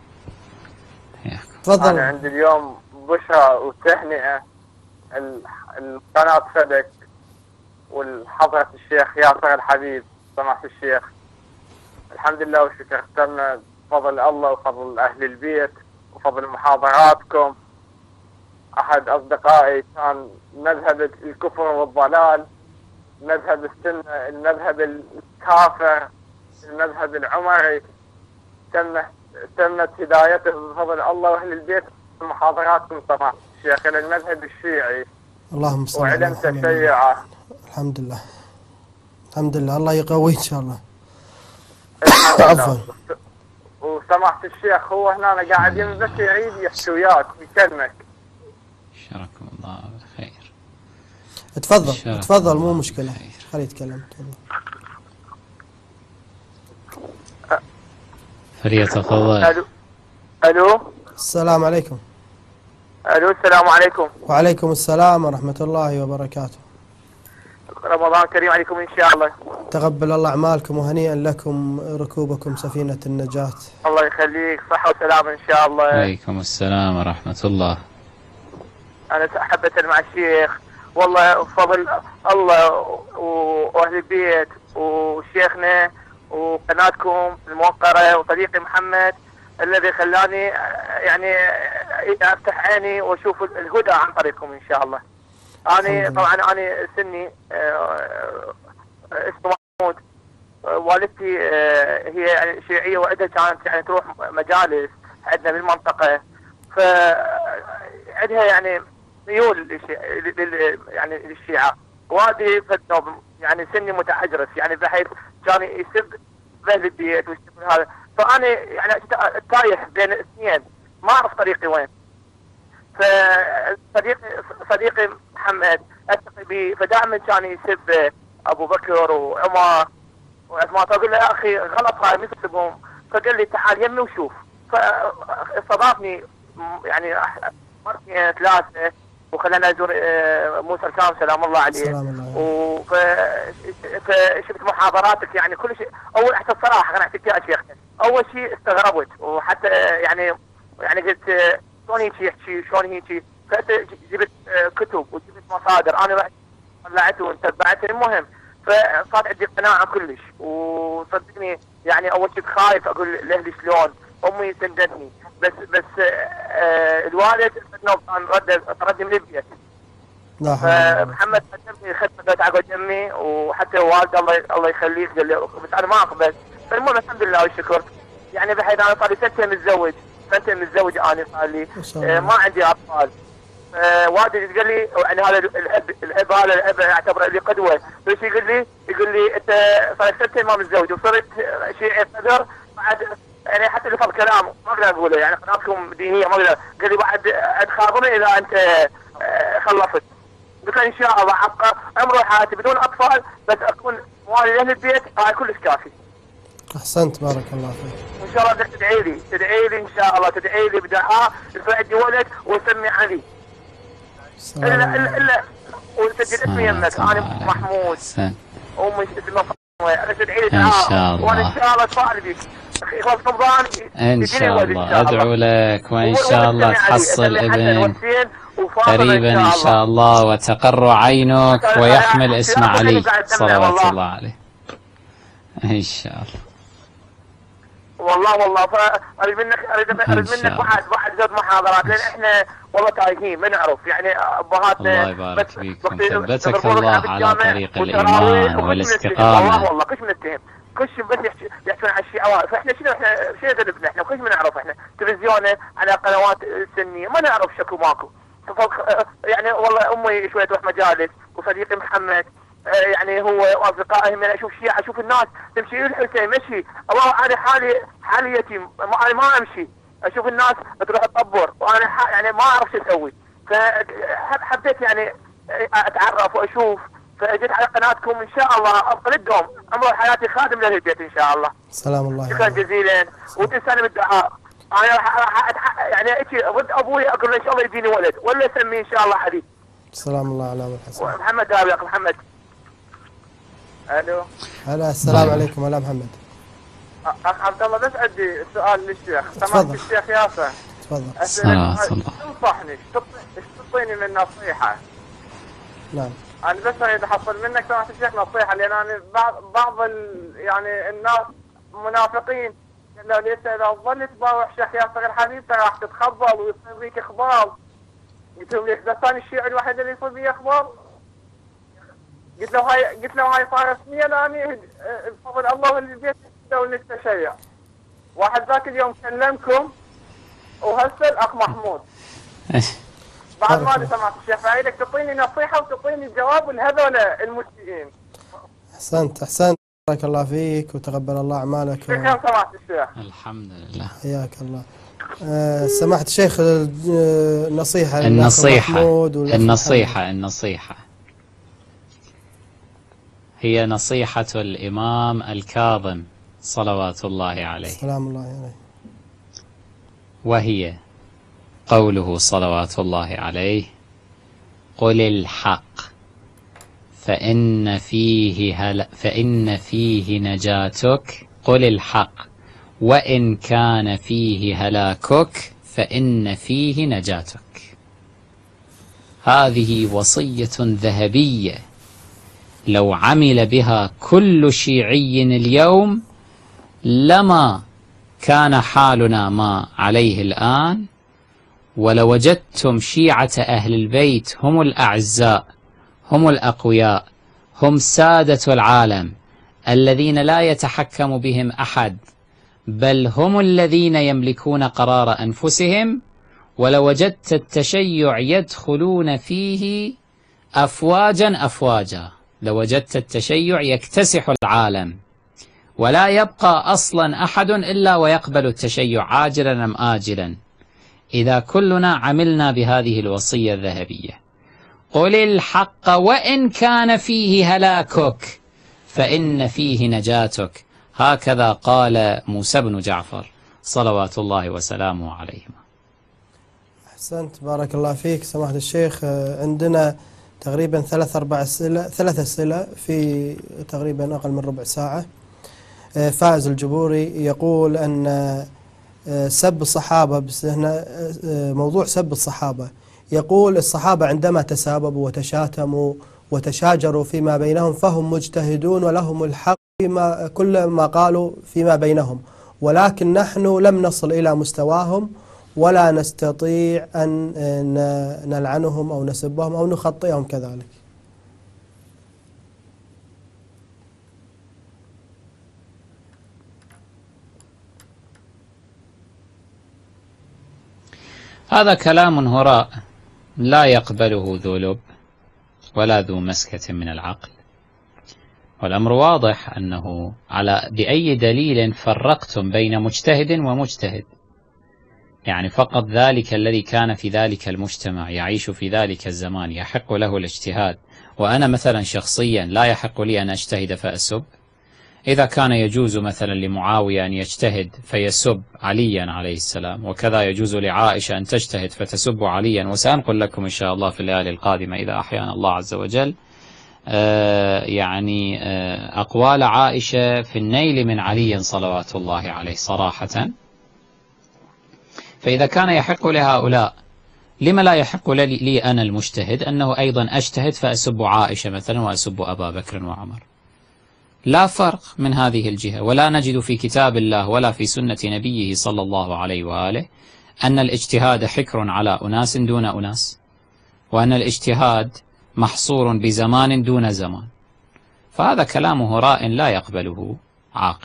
تفضل. أنا عندي اليوم بشرى وتهنئة. القناة صدق والحضرة الشيخ ياسر الحبيب سماحة الشيخ، الحمد لله والشكر. اخترنا بفضل الله وفضل أهل البيت وفضل محاضراتكم. أحد أصدقائي كان مذهب الكفر والضلال مذهب السنة، المذهب الكافر، المذهب العمري، تمت هدايته بفضل الله وأهل البيت. محاضراتكم سماحة الشيخ إلى المذهب الشيعي اللهم صل على وعلم محمد. تشيعه. الحمد لله الحمد لله، الله يقوي إن شاء الله. عفوا. وسماحة الشيخ هو هنا قاعد بس يعيد يحكي وياك ويكلمك. شركم الله بالخير. تفضل مو مشكلة، خليه يتكلم. فليتفضل. الو السلام عليكم. الو السلام عليكم. وعليكم السلام ورحمة الله وبركاته. رمضان كريم عليكم ان شاء الله. تقبل الله أعمالكم وهنيئا لكم ركوبكم سفينة النجاة. الله يخليك، صحة وسلامة ان شاء الله. عليكم السلام ورحمة الله. انا حبيت مع الشيخ والله بفضل الله واهل البيت وشيخنا وقناتكم الموقرة وصديقي محمد الذي خلاني يعني افتح عيني واشوف الهدى عن طريقكم ان شاء الله. انا طبعا انا سني اسمه محمود، والدتي هي يعني شيعيه وعندها كانت يعني تروح مجالس عندنا بالمنطقه، فعندها يعني ميول يعني للشيعه. والدي فذنوب يعني سني متعجرس يعني بحيث كان يسب اهل البيت ويسب هذا، فانا يعني تايه بين اثنين ما اعرف طريقي وين. فصديقي محمد التقي به فدائما كان يسب ابو بكر وعمر وعثمان، فاقول له يا اخي غلط هاي مثل تسبهم، فقال لي تعال يمي وشوف. فاستضافني يعني مرتين ثلاثه وخلاني ازور موسى الكاظم سلام الله عليه. فشفت محاضراتك يعني كل شيء. اول حتى الصراحه انا احكي يا شيخ، اول شيء استغربت وحتى يعني قلت شلون هيك يحكي شلون هيك، فجبت كتب وجبت مصادر انا رحت طلعته وتبعته. المهم فصار عندي قناعه كلش، وصدقني يعني اول كنت خايف اقول لاهلي شلون، امي سندتني بس الوالد كان طردني من البيت. محمد قدمني خدمه تعقد يمي وحتى والد الله يخليك قال لي بس انا ما اقبل. فالمهم الحمد لله والشكر يعني بحيث انا صار لي سنتين متزوج انا صار لي ما عندي اطفال. والدي قال لي يعني هذا الاب اعتبره لي قدوه، بس يقول لي انت صار لك سنتين ما متزوج وصرت شيعي صدر بعد يعني حتى اللي صار كلام ما اقدر اقوله يعني قناتكم دينيه ما اقدر. قال لي بعد تخاطبني اذا انت خلصت. قلت له ان شاء الله ابقى عمري وحياتي بدون اطفال بس اكون موالي لاهل البيت هاي كلش كافي. احسنت بارك الله فيك. وان شاء الله بدك تدعي لي ان شاء الله، تدعي لي بدعاء يصير عندي ولد ويسمي علي. الا وتسجل اسمي يمك انا محمود امي اسمها فاطمه. انا تدعي لي دعاء وانا ان شاء الله اتفائل بك. اخوان رمضان ان شاء الله ادعو لك وان شاء الله تحصل ابن قريبا ان شاء الله وتقر عينك ويحمل اسم علي صلوات الله عليه ان شاء الله. والله فاريد منك بعد زود محاضرات لان احنا والله تايهين ما نعرف يعني ابهاتنا. الله يبارك فيكم، ثبتك الله على طريق الايمان والاستقامه. والله كلش بنتهم كلش بس يحكون عن الشيعة، فاحنا شنو ذنبنا احنا كلش ما نعرف. احنا تلفزيونه على قنوات سنيه ما نعرف شكو ماكو. يعني والله امي شويه تروح مجالس وصديقي محمد يعني هو واصدقائي من اشوف شيعة اشوف الناس تمشي الحسين مشي والله انا حالي يتيم انا ما امشي اشوف الناس تروح تطبر وانا يعني ما اعرف شو اسوي. فحبيت يعني اتعرف واشوف فاجيت على قناتكم ان شاء الله ابقى للدوم عمر حياتي خادم للبيت ان شاء الله. سلام الله شكرا جزيلا وتنساني بالدعاء. انا يعني اجي ضد ابوي اقول له ان شاء الله يديني ولد ولا اسميه ان شاء الله حبيب. سلام الله على الحسن. محمد داوي اخو محمد. الو هلا السلام عليكم. هلا محمد. اخ عبد الله بس عندي سؤال للشيخ. سمعت الشيخ ياسر. تفضل. انصحني ايش تعطيني من نصيحه؟ نعم. انا بس اريد احصل منك سمعت الشيخ نصيحه لان انا بعض يعني الناس منافقين انه ليس اذا ظلت تباوع شيخ ياسر الحبيب راح تتخبل ويصير بيك اخبار. قلت لهم ليش بس انا الشيعي الوحيد اللي يصير بي اخبار؟ قلت له هاي صار رسميا أنا بفضل الله والبيت والتشيع. واحد ذاك اليوم كلمكم وهسه الأخ محمود. بعد ما سمعت الشيخ فايدك تعطيني نصيحة وتعطيني جواب لهذول المسيئين. أحسنت بارك الله فيك وتقبل الله أعمالك. شكرا سمعت الشيخ. الحمد لله. حياك الله. سمعت الشيخ النصيحة هي نصيحة الإمام الكاظم صلوات الله عليه. سلام الله عليه. وهي قوله صلوات الله عليه: قل الحق فإن فيه نجاتك، قل الحق وإن كان فيه هلاكك فإن فيه نجاتك. هذه وصية ذهبية لو عمل بها كل شيعي اليوم لما كان حالنا ما عليه الآن، ولوجدتم شيعة أهل البيت هم الأعزاء، هم الأقوياء، هم سادة العالم الذين لا يتحكم بهم أحد، بل هم الذين يملكون قرار أنفسهم. ولوجدت التشيع يدخلون فيه أفواجا أفواجا، لوجدت التشيع يكتسح العالم ولا يبقى أصلا أحد إلا ويقبل التشيع عاجلا أم آجلا، إذا كلنا عملنا بهذه الوصية الذهبية: قل الحق وإن كان فيه هلاكك فإن فيه نجاتك. هكذا قال موسى بن جعفر صلوات الله وسلامه عليهما. أحسنت بارك الله فيك سماحة الشيخ. عندنا تقريبا 3 أسئلة في تقريبا أقل من ربع ساعة. فائز الجبوري يقول أن سب الصحابة، هنا موضوع سب الصحابة، يقول الصحابة عندما تساببوا وتشاتموا وتشاجروا فيما بينهم فهم مجتهدون ولهم الحق فيما كل ما قالوا فيما بينهم، ولكن نحن لم نصل إلى مستواهم ولا نستطيع أن نلعنهم أو نسبهم أو نخطئهم كذلك. هذا كلام هراء لا يقبله ذو لب ولا ذو مسكة من العقل، والأمر واضح أنه بأي دليل فرقتم بين مجتهد ومجتهد؟ يعني فقط ذلك الذي كان في ذلك المجتمع يعيش في ذلك الزمان يحق له الاجتهاد، وأنا مثلا شخصيا لا يحق لي أن أجتهد فأسب؟ إذا كان يجوز مثلا لمعاوية أن يجتهد فيسب عليا عليه السلام، وكذا يجوز لعائشة أن تجتهد فتسب عليا، وسأنقل لكم إن شاء الله في الليالي القادمة إذا أحيانا الله عز وجل أقوال عائشة في النيل من علي صلوات الله عليه صراحة. فإذا كان يحق لهؤلاء، لما لا يحق لي أنا المجتهد أنه أيضا أجتهد فأسب عائشة مثلا وأسب أبا بكر وعمر؟ لا فرق من هذه الجهة، ولا نجد في كتاب الله ولا في سنة نبيه صلى الله عليه وآله أن الاجتهاد حكر على أناس دون أناس، وأن الاجتهاد محصور بزمان دون زمان. فهذا كلام هراء لا يقبله عاقل.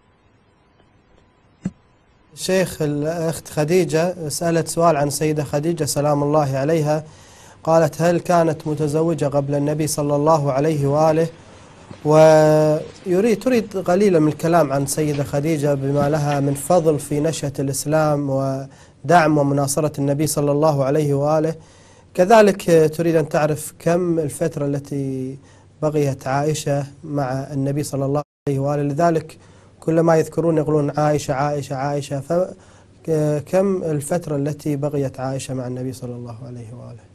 شيخ، الأخت خديجة سألت سؤال عن سيدة خديجة سلام الله عليها، قالت: هل كانت متزوجة قبل النبي صلى الله عليه وآله؟ تريد قليلا من الكلام عن سيدة خديجة بما لها من فضل في نشأة الإسلام ودعم ومناصرة النبي صلى الله عليه وآله. كذلك تريد أن تعرف كم الفترة التي بقيت عائشة مع النبي صلى الله عليه وآله، لذلك كل ما يذكرون يقولون عائشة عائشة عائشة، فكم الفترة التي بقيت عائشة مع النبي صلى الله عليه وآله؟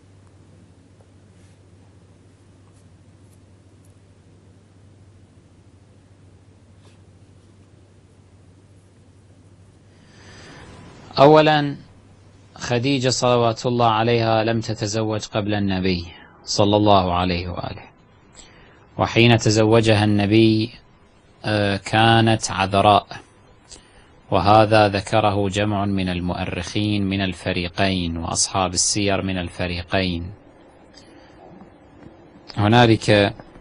أولا، خديجة صلوات الله عليها لم تتزوج قبل النبي صلى الله عليه وآله، وحين تزوجها النبي كانت عذراء، وهذا ذكره جمع من المؤرخين من الفريقين وأصحاب السير من الفريقين. هنالك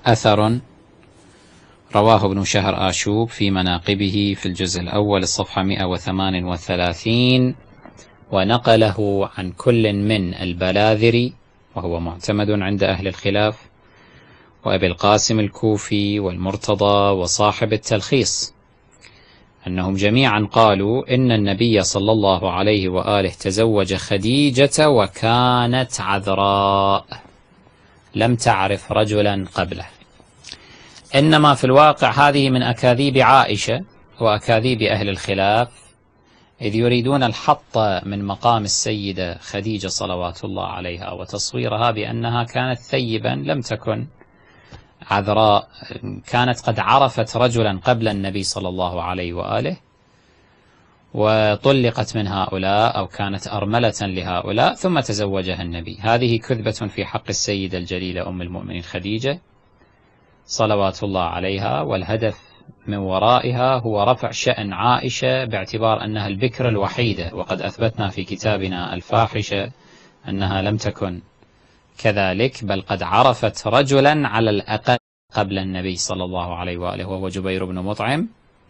أثر رواه ابن شهر آشوب في مناقبه في الجزء الأول الصفحة 138، ونقله عن كل من البلاذري وهو معتمد عند أهل الخلاف، وأبي القاسم الكوفي، والمرتضى، وصاحب التلخيص، أنهم جميعا قالوا إن النبي صلى الله عليه وآله تزوج خديجة وكانت عذراء لم تعرف رجلا قبله. إنما في الواقع هذه من أكاذيب عائشة وأكاذيب أهل الخلاف، إذ يريدون الحط من مقام السيدة خديجة صلوات الله عليها وتصويرها بأنها كانت ثيبا لم تكن عذراء، كانت قد عرفت رجلا قبل النبي صلى الله عليه وآله وطلقت من هؤلاء أو كانت أرملة لهؤلاء ثم تزوجها النبي. هذه كذبة في حق السيدة الجليلة أم المؤمنين خديجة صلوات الله عليها، والهدف من ورائها هو رفع شأن عائشة باعتبار أنها البكر الوحيدة، وقد أثبتنا في كتابنا الفاحشة أنها لم تكن كذلك، بل قد عرفت رجلا على الأقل قبل النبي صلى الله عليه وآله وهو جبير بن مطعم،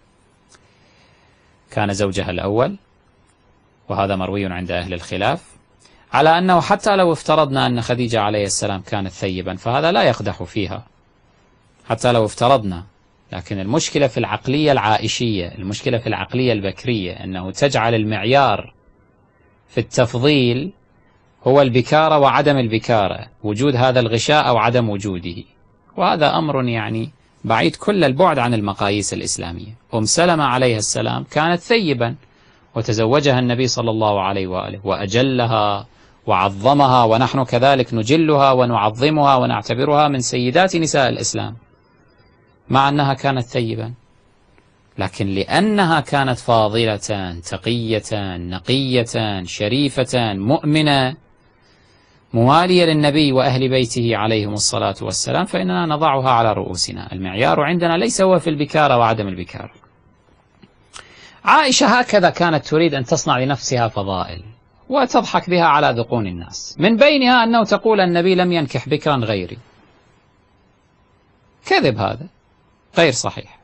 كان زوجها الأول، وهذا مروي عند أهل الخلاف، على أنه حتى لو افترضنا أن خديجة عليه السلام كانت ثيبا فهذا لا يقدح فيها حتى لو افترضنا، لكن المشكلة في العقلية العائشية، المشكلة في العقلية البكرية، أنه تجعل المعيار في التفضيل هو البكارة وعدم البكارة، وجود هذا الغشاء أو عدم وجوده، وهذا أمر يعني بعيد كل البعد عن المقاييس الإسلامية. أم سلمة عليه السلام كانت ثيبا وتزوجها النبي صلى الله عليه وآله وأجلها وعظمها، ونحن كذلك نجلها ونعظمها ونعتبرها من سيدات نساء الإسلام مع أنها كانت ثيبا، لكن لأنها كانت فاضلة تقية نقية شريفة مؤمنة موالية للنبي وأهل بيته عليهم الصلاة والسلام فإننا نضعها على رؤوسنا. المعيار عندنا ليس هو في البكارة وعدم البكارة. عائشة هكذا كانت تريد أن تصنع لنفسها فضائل وتضحك بها على ذقون الناس، من بينها أنه تقول النبي لم ينكح بكرا غيري. كذب، هذا غير صحيح.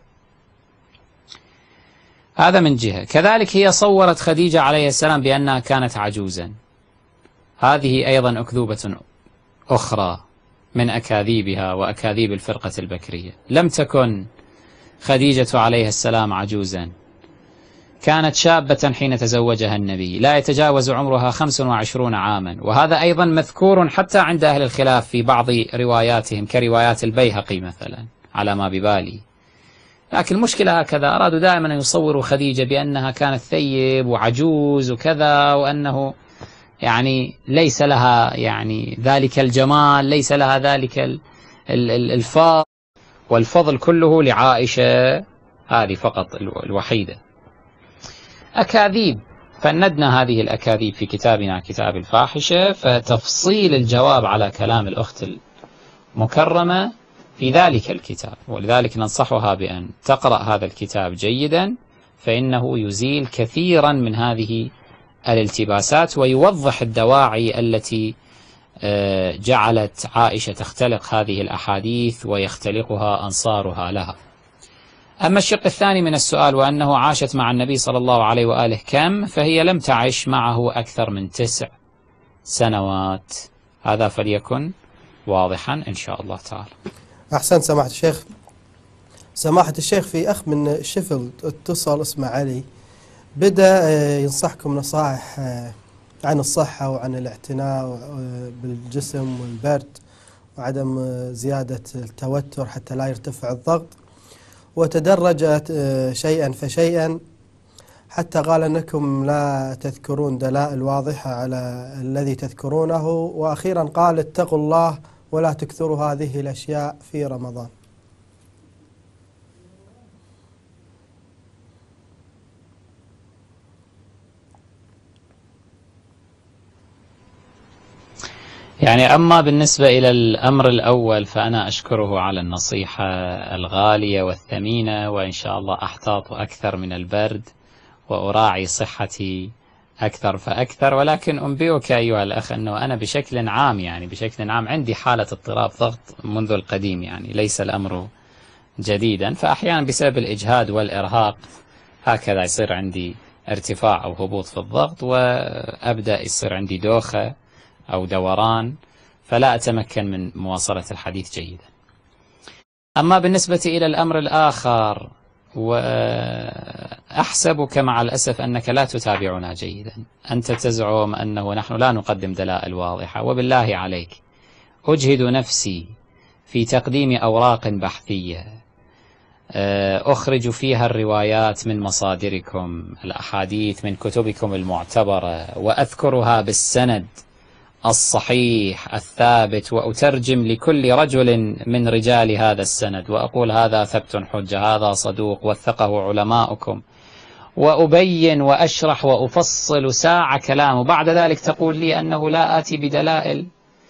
هذا من جهة. كذلك هي صورت خديجة عليه السلام بأنها كانت عجوزا، هذه أيضا أكذوبة أخرى من أكاذيبها وأكاذيب الفرقة البكرية. لم تكن خديجة عليه السلام عجوزا، كانت شابة حين تزوجها النبي، لا يتجاوز عمرها 25 عاما، وهذا أيضا مذكور حتى عند أهل الخلاف في بعض رواياتهم كروايات البيهقي مثلا على ما ببالي. لكن المشكلة هكذا، أرادوا دائما أن يصوروا خديجة بأنها كانت ثيب وعجوز وكذا، وأنه يعني ليس لها يعني ذلك الجمال، ليس لها ذلك الفضل، والفضل كله لعائشة هذه فقط الوحيدة. أكاذيب، فندنا هذه الأكاذيب في كتابنا كتاب الفاحشة، فتفصيل الجواب على كلام الأخت المكرمة في ذلك الكتاب، ولذلك ننصحها بأن تقرأ هذا الكتاب جيدا، فإنه يزيل كثيرا من هذه الالتباسات ويوضح الدواعي التي جعلت عائشة تختلق هذه الأحاديث ويختلقها أنصارها لها. أما الشق الثاني من السؤال، وأنه عاشت مع النبي صلى الله عليه وآله كم، فهي لم تعش معه أكثر من 9 سنوات، هذا فليكن واضحا إن شاء الله تعالى. أحسن سماحة الشيخ. سماحة الشيخ، في أخ من شفل اتصل اسمه علي، بدأ ينصحكم نصائح عن الصحة وعن الاعتناء بالجسم والبرد وعدم زيادة التوتر حتى لا يرتفع الضغط، وتدرجت شيئا فشيئا حتى قال أنكم لا تذكرون دلائل واضحة على الذي تذكرونه، وأخيرا قال اتقوا الله ولا تكثروا هذه الأشياء في رمضان. يعني أما بالنسبة إلى الأمر الأول فأنا أشكره على النصيحة الغالية والثمينة، وإن شاء الله أحتاط أكثر من البرد وأراعي صحتي أكثر فأكثر. ولكن أنبئك أيها الأخ أنه أنا بشكل عام عندي حالة اضطراب ضغط منذ القديم، يعني ليس الأمر جديدا. فأحيانا بسبب الإجهاد والإرهاق هكذا يصير عندي ارتفاع أو هبوط في الضغط، وأبدأ يصير عندي دوخة أو دوران، فلا أتمكن من مواصلة الحديث جيدا. أما بالنسبة إلى الأمر الآخر، وأحسبك مع الأسف أنك لا تتابعنا جيدا. أنت تزعم أنه نحن لا نقدم دلائل واضحة، وبالله عليك أجهد نفسي في تقديم أوراق بحثية أخرج فيها الروايات من مصادركم، الأحاديث من كتبكم المعتبرة، وأذكرها بالسند الصحيح الثابت، وأترجم لكل رجل من رجال هذا السند وأقول هذا ثبت حجة، هذا صدوق وثقه علماؤكم، وأبين وأشرح وأفصل ساعة كلام، وبعد ذلك تقول لي أنه لا آتي بدلائل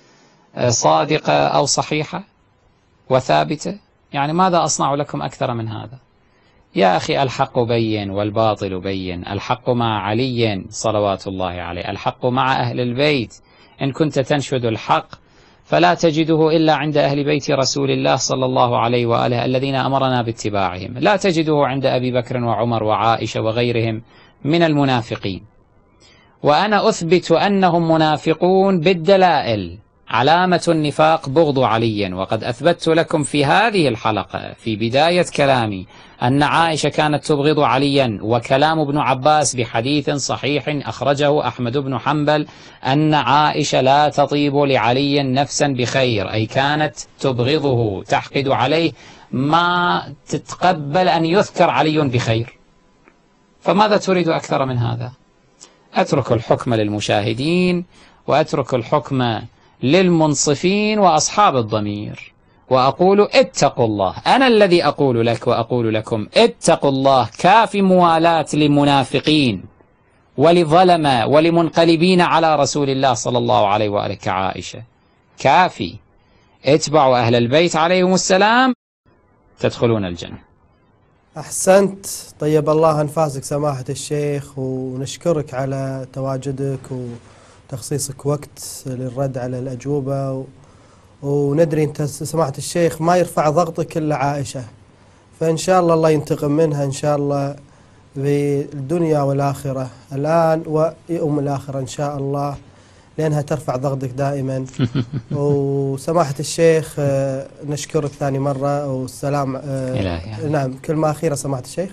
صادقة أو صحيحة وثابتة. يعني ماذا أصنع لكم أكثر من هذا؟ يا أخي الحق بين والباطل بين، الحق مع علي صلوات الله عليه، الحق مع أهل البيت. إن كنت تنشد الحق فلا تجده إلا عند أهل بيت رسول الله صلى الله عليه وآله الذين أمرنا باتباعهم، لا تجده عند أبي بكر وعمر وعائشة وغيرهم من المنافقين. وأنا أثبت أنهم منافقون بالدلائل. علامة النفاق بغض علي، وقد أثبتت لكم في هذه الحلقة في بداية كلامي أن عائشة كانت تبغض عليا، وكلام ابن عباس بحديث صحيح أخرجه أحمد بن حنبل أن عائشة لا تطيب لعلي نفسا بخير، أي كانت تبغضه تحقد عليه، ما تتقبل أن يذكر علي بخير. فماذا تريد أكثر من هذا؟ أترك الحكم للمشاهدين، وأترك الحكم للمنصفين وأصحاب الضمير، وأقول اتقوا الله. أنا الذي أقول لك وأقول لكم اتقوا الله. كافي موالاة للمنافقين ولظلمة ولمنقلبين على رسول الله صلى الله عليه وآله كعائشة، كافي. اتبعوا أهل البيت عليهم السلام تدخلون الجنة. أحسنت، طيب الله أنفاسك سماحة الشيخ، ونشكرك على تواجدك وتخصيصك وقت للرد على الأجوبة، وندري أنت سماحة الشيخ ما يرفع ضغطك إلا عائشة، فإن شاء الله الله ينتقم منها إن شاء الله في الدنيا والآخرة، الآن ويوم الآخرة إن شاء الله، لأنها ترفع ضغطك دائما. وسماحة الشيخ نشكرك ثاني مرة، والسلام. نعم، كلمة أخيرة سماحة الشيخ.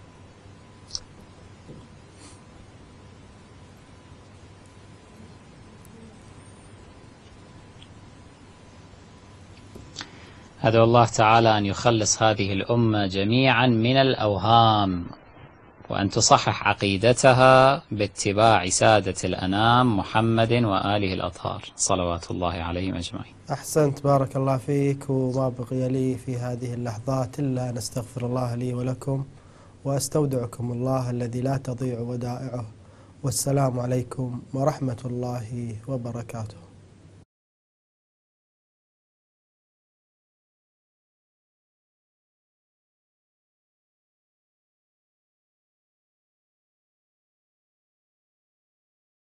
أدعو الله تعالى أن يخلص هذه الأمة جميعا من الأوهام، وأن تصحح عقيدتها باتباع سادة الأنام محمد وآله الأطهار صلوات الله عليهم أجمعين. أحسنت، بارك الله فيك، وما بقي لي في هذه اللحظات إلا أن أستغفر الله لي ولكم، وأستودعكم الله الذي لا تضيع ودائعه، والسلام عليكم ورحمة الله وبركاته.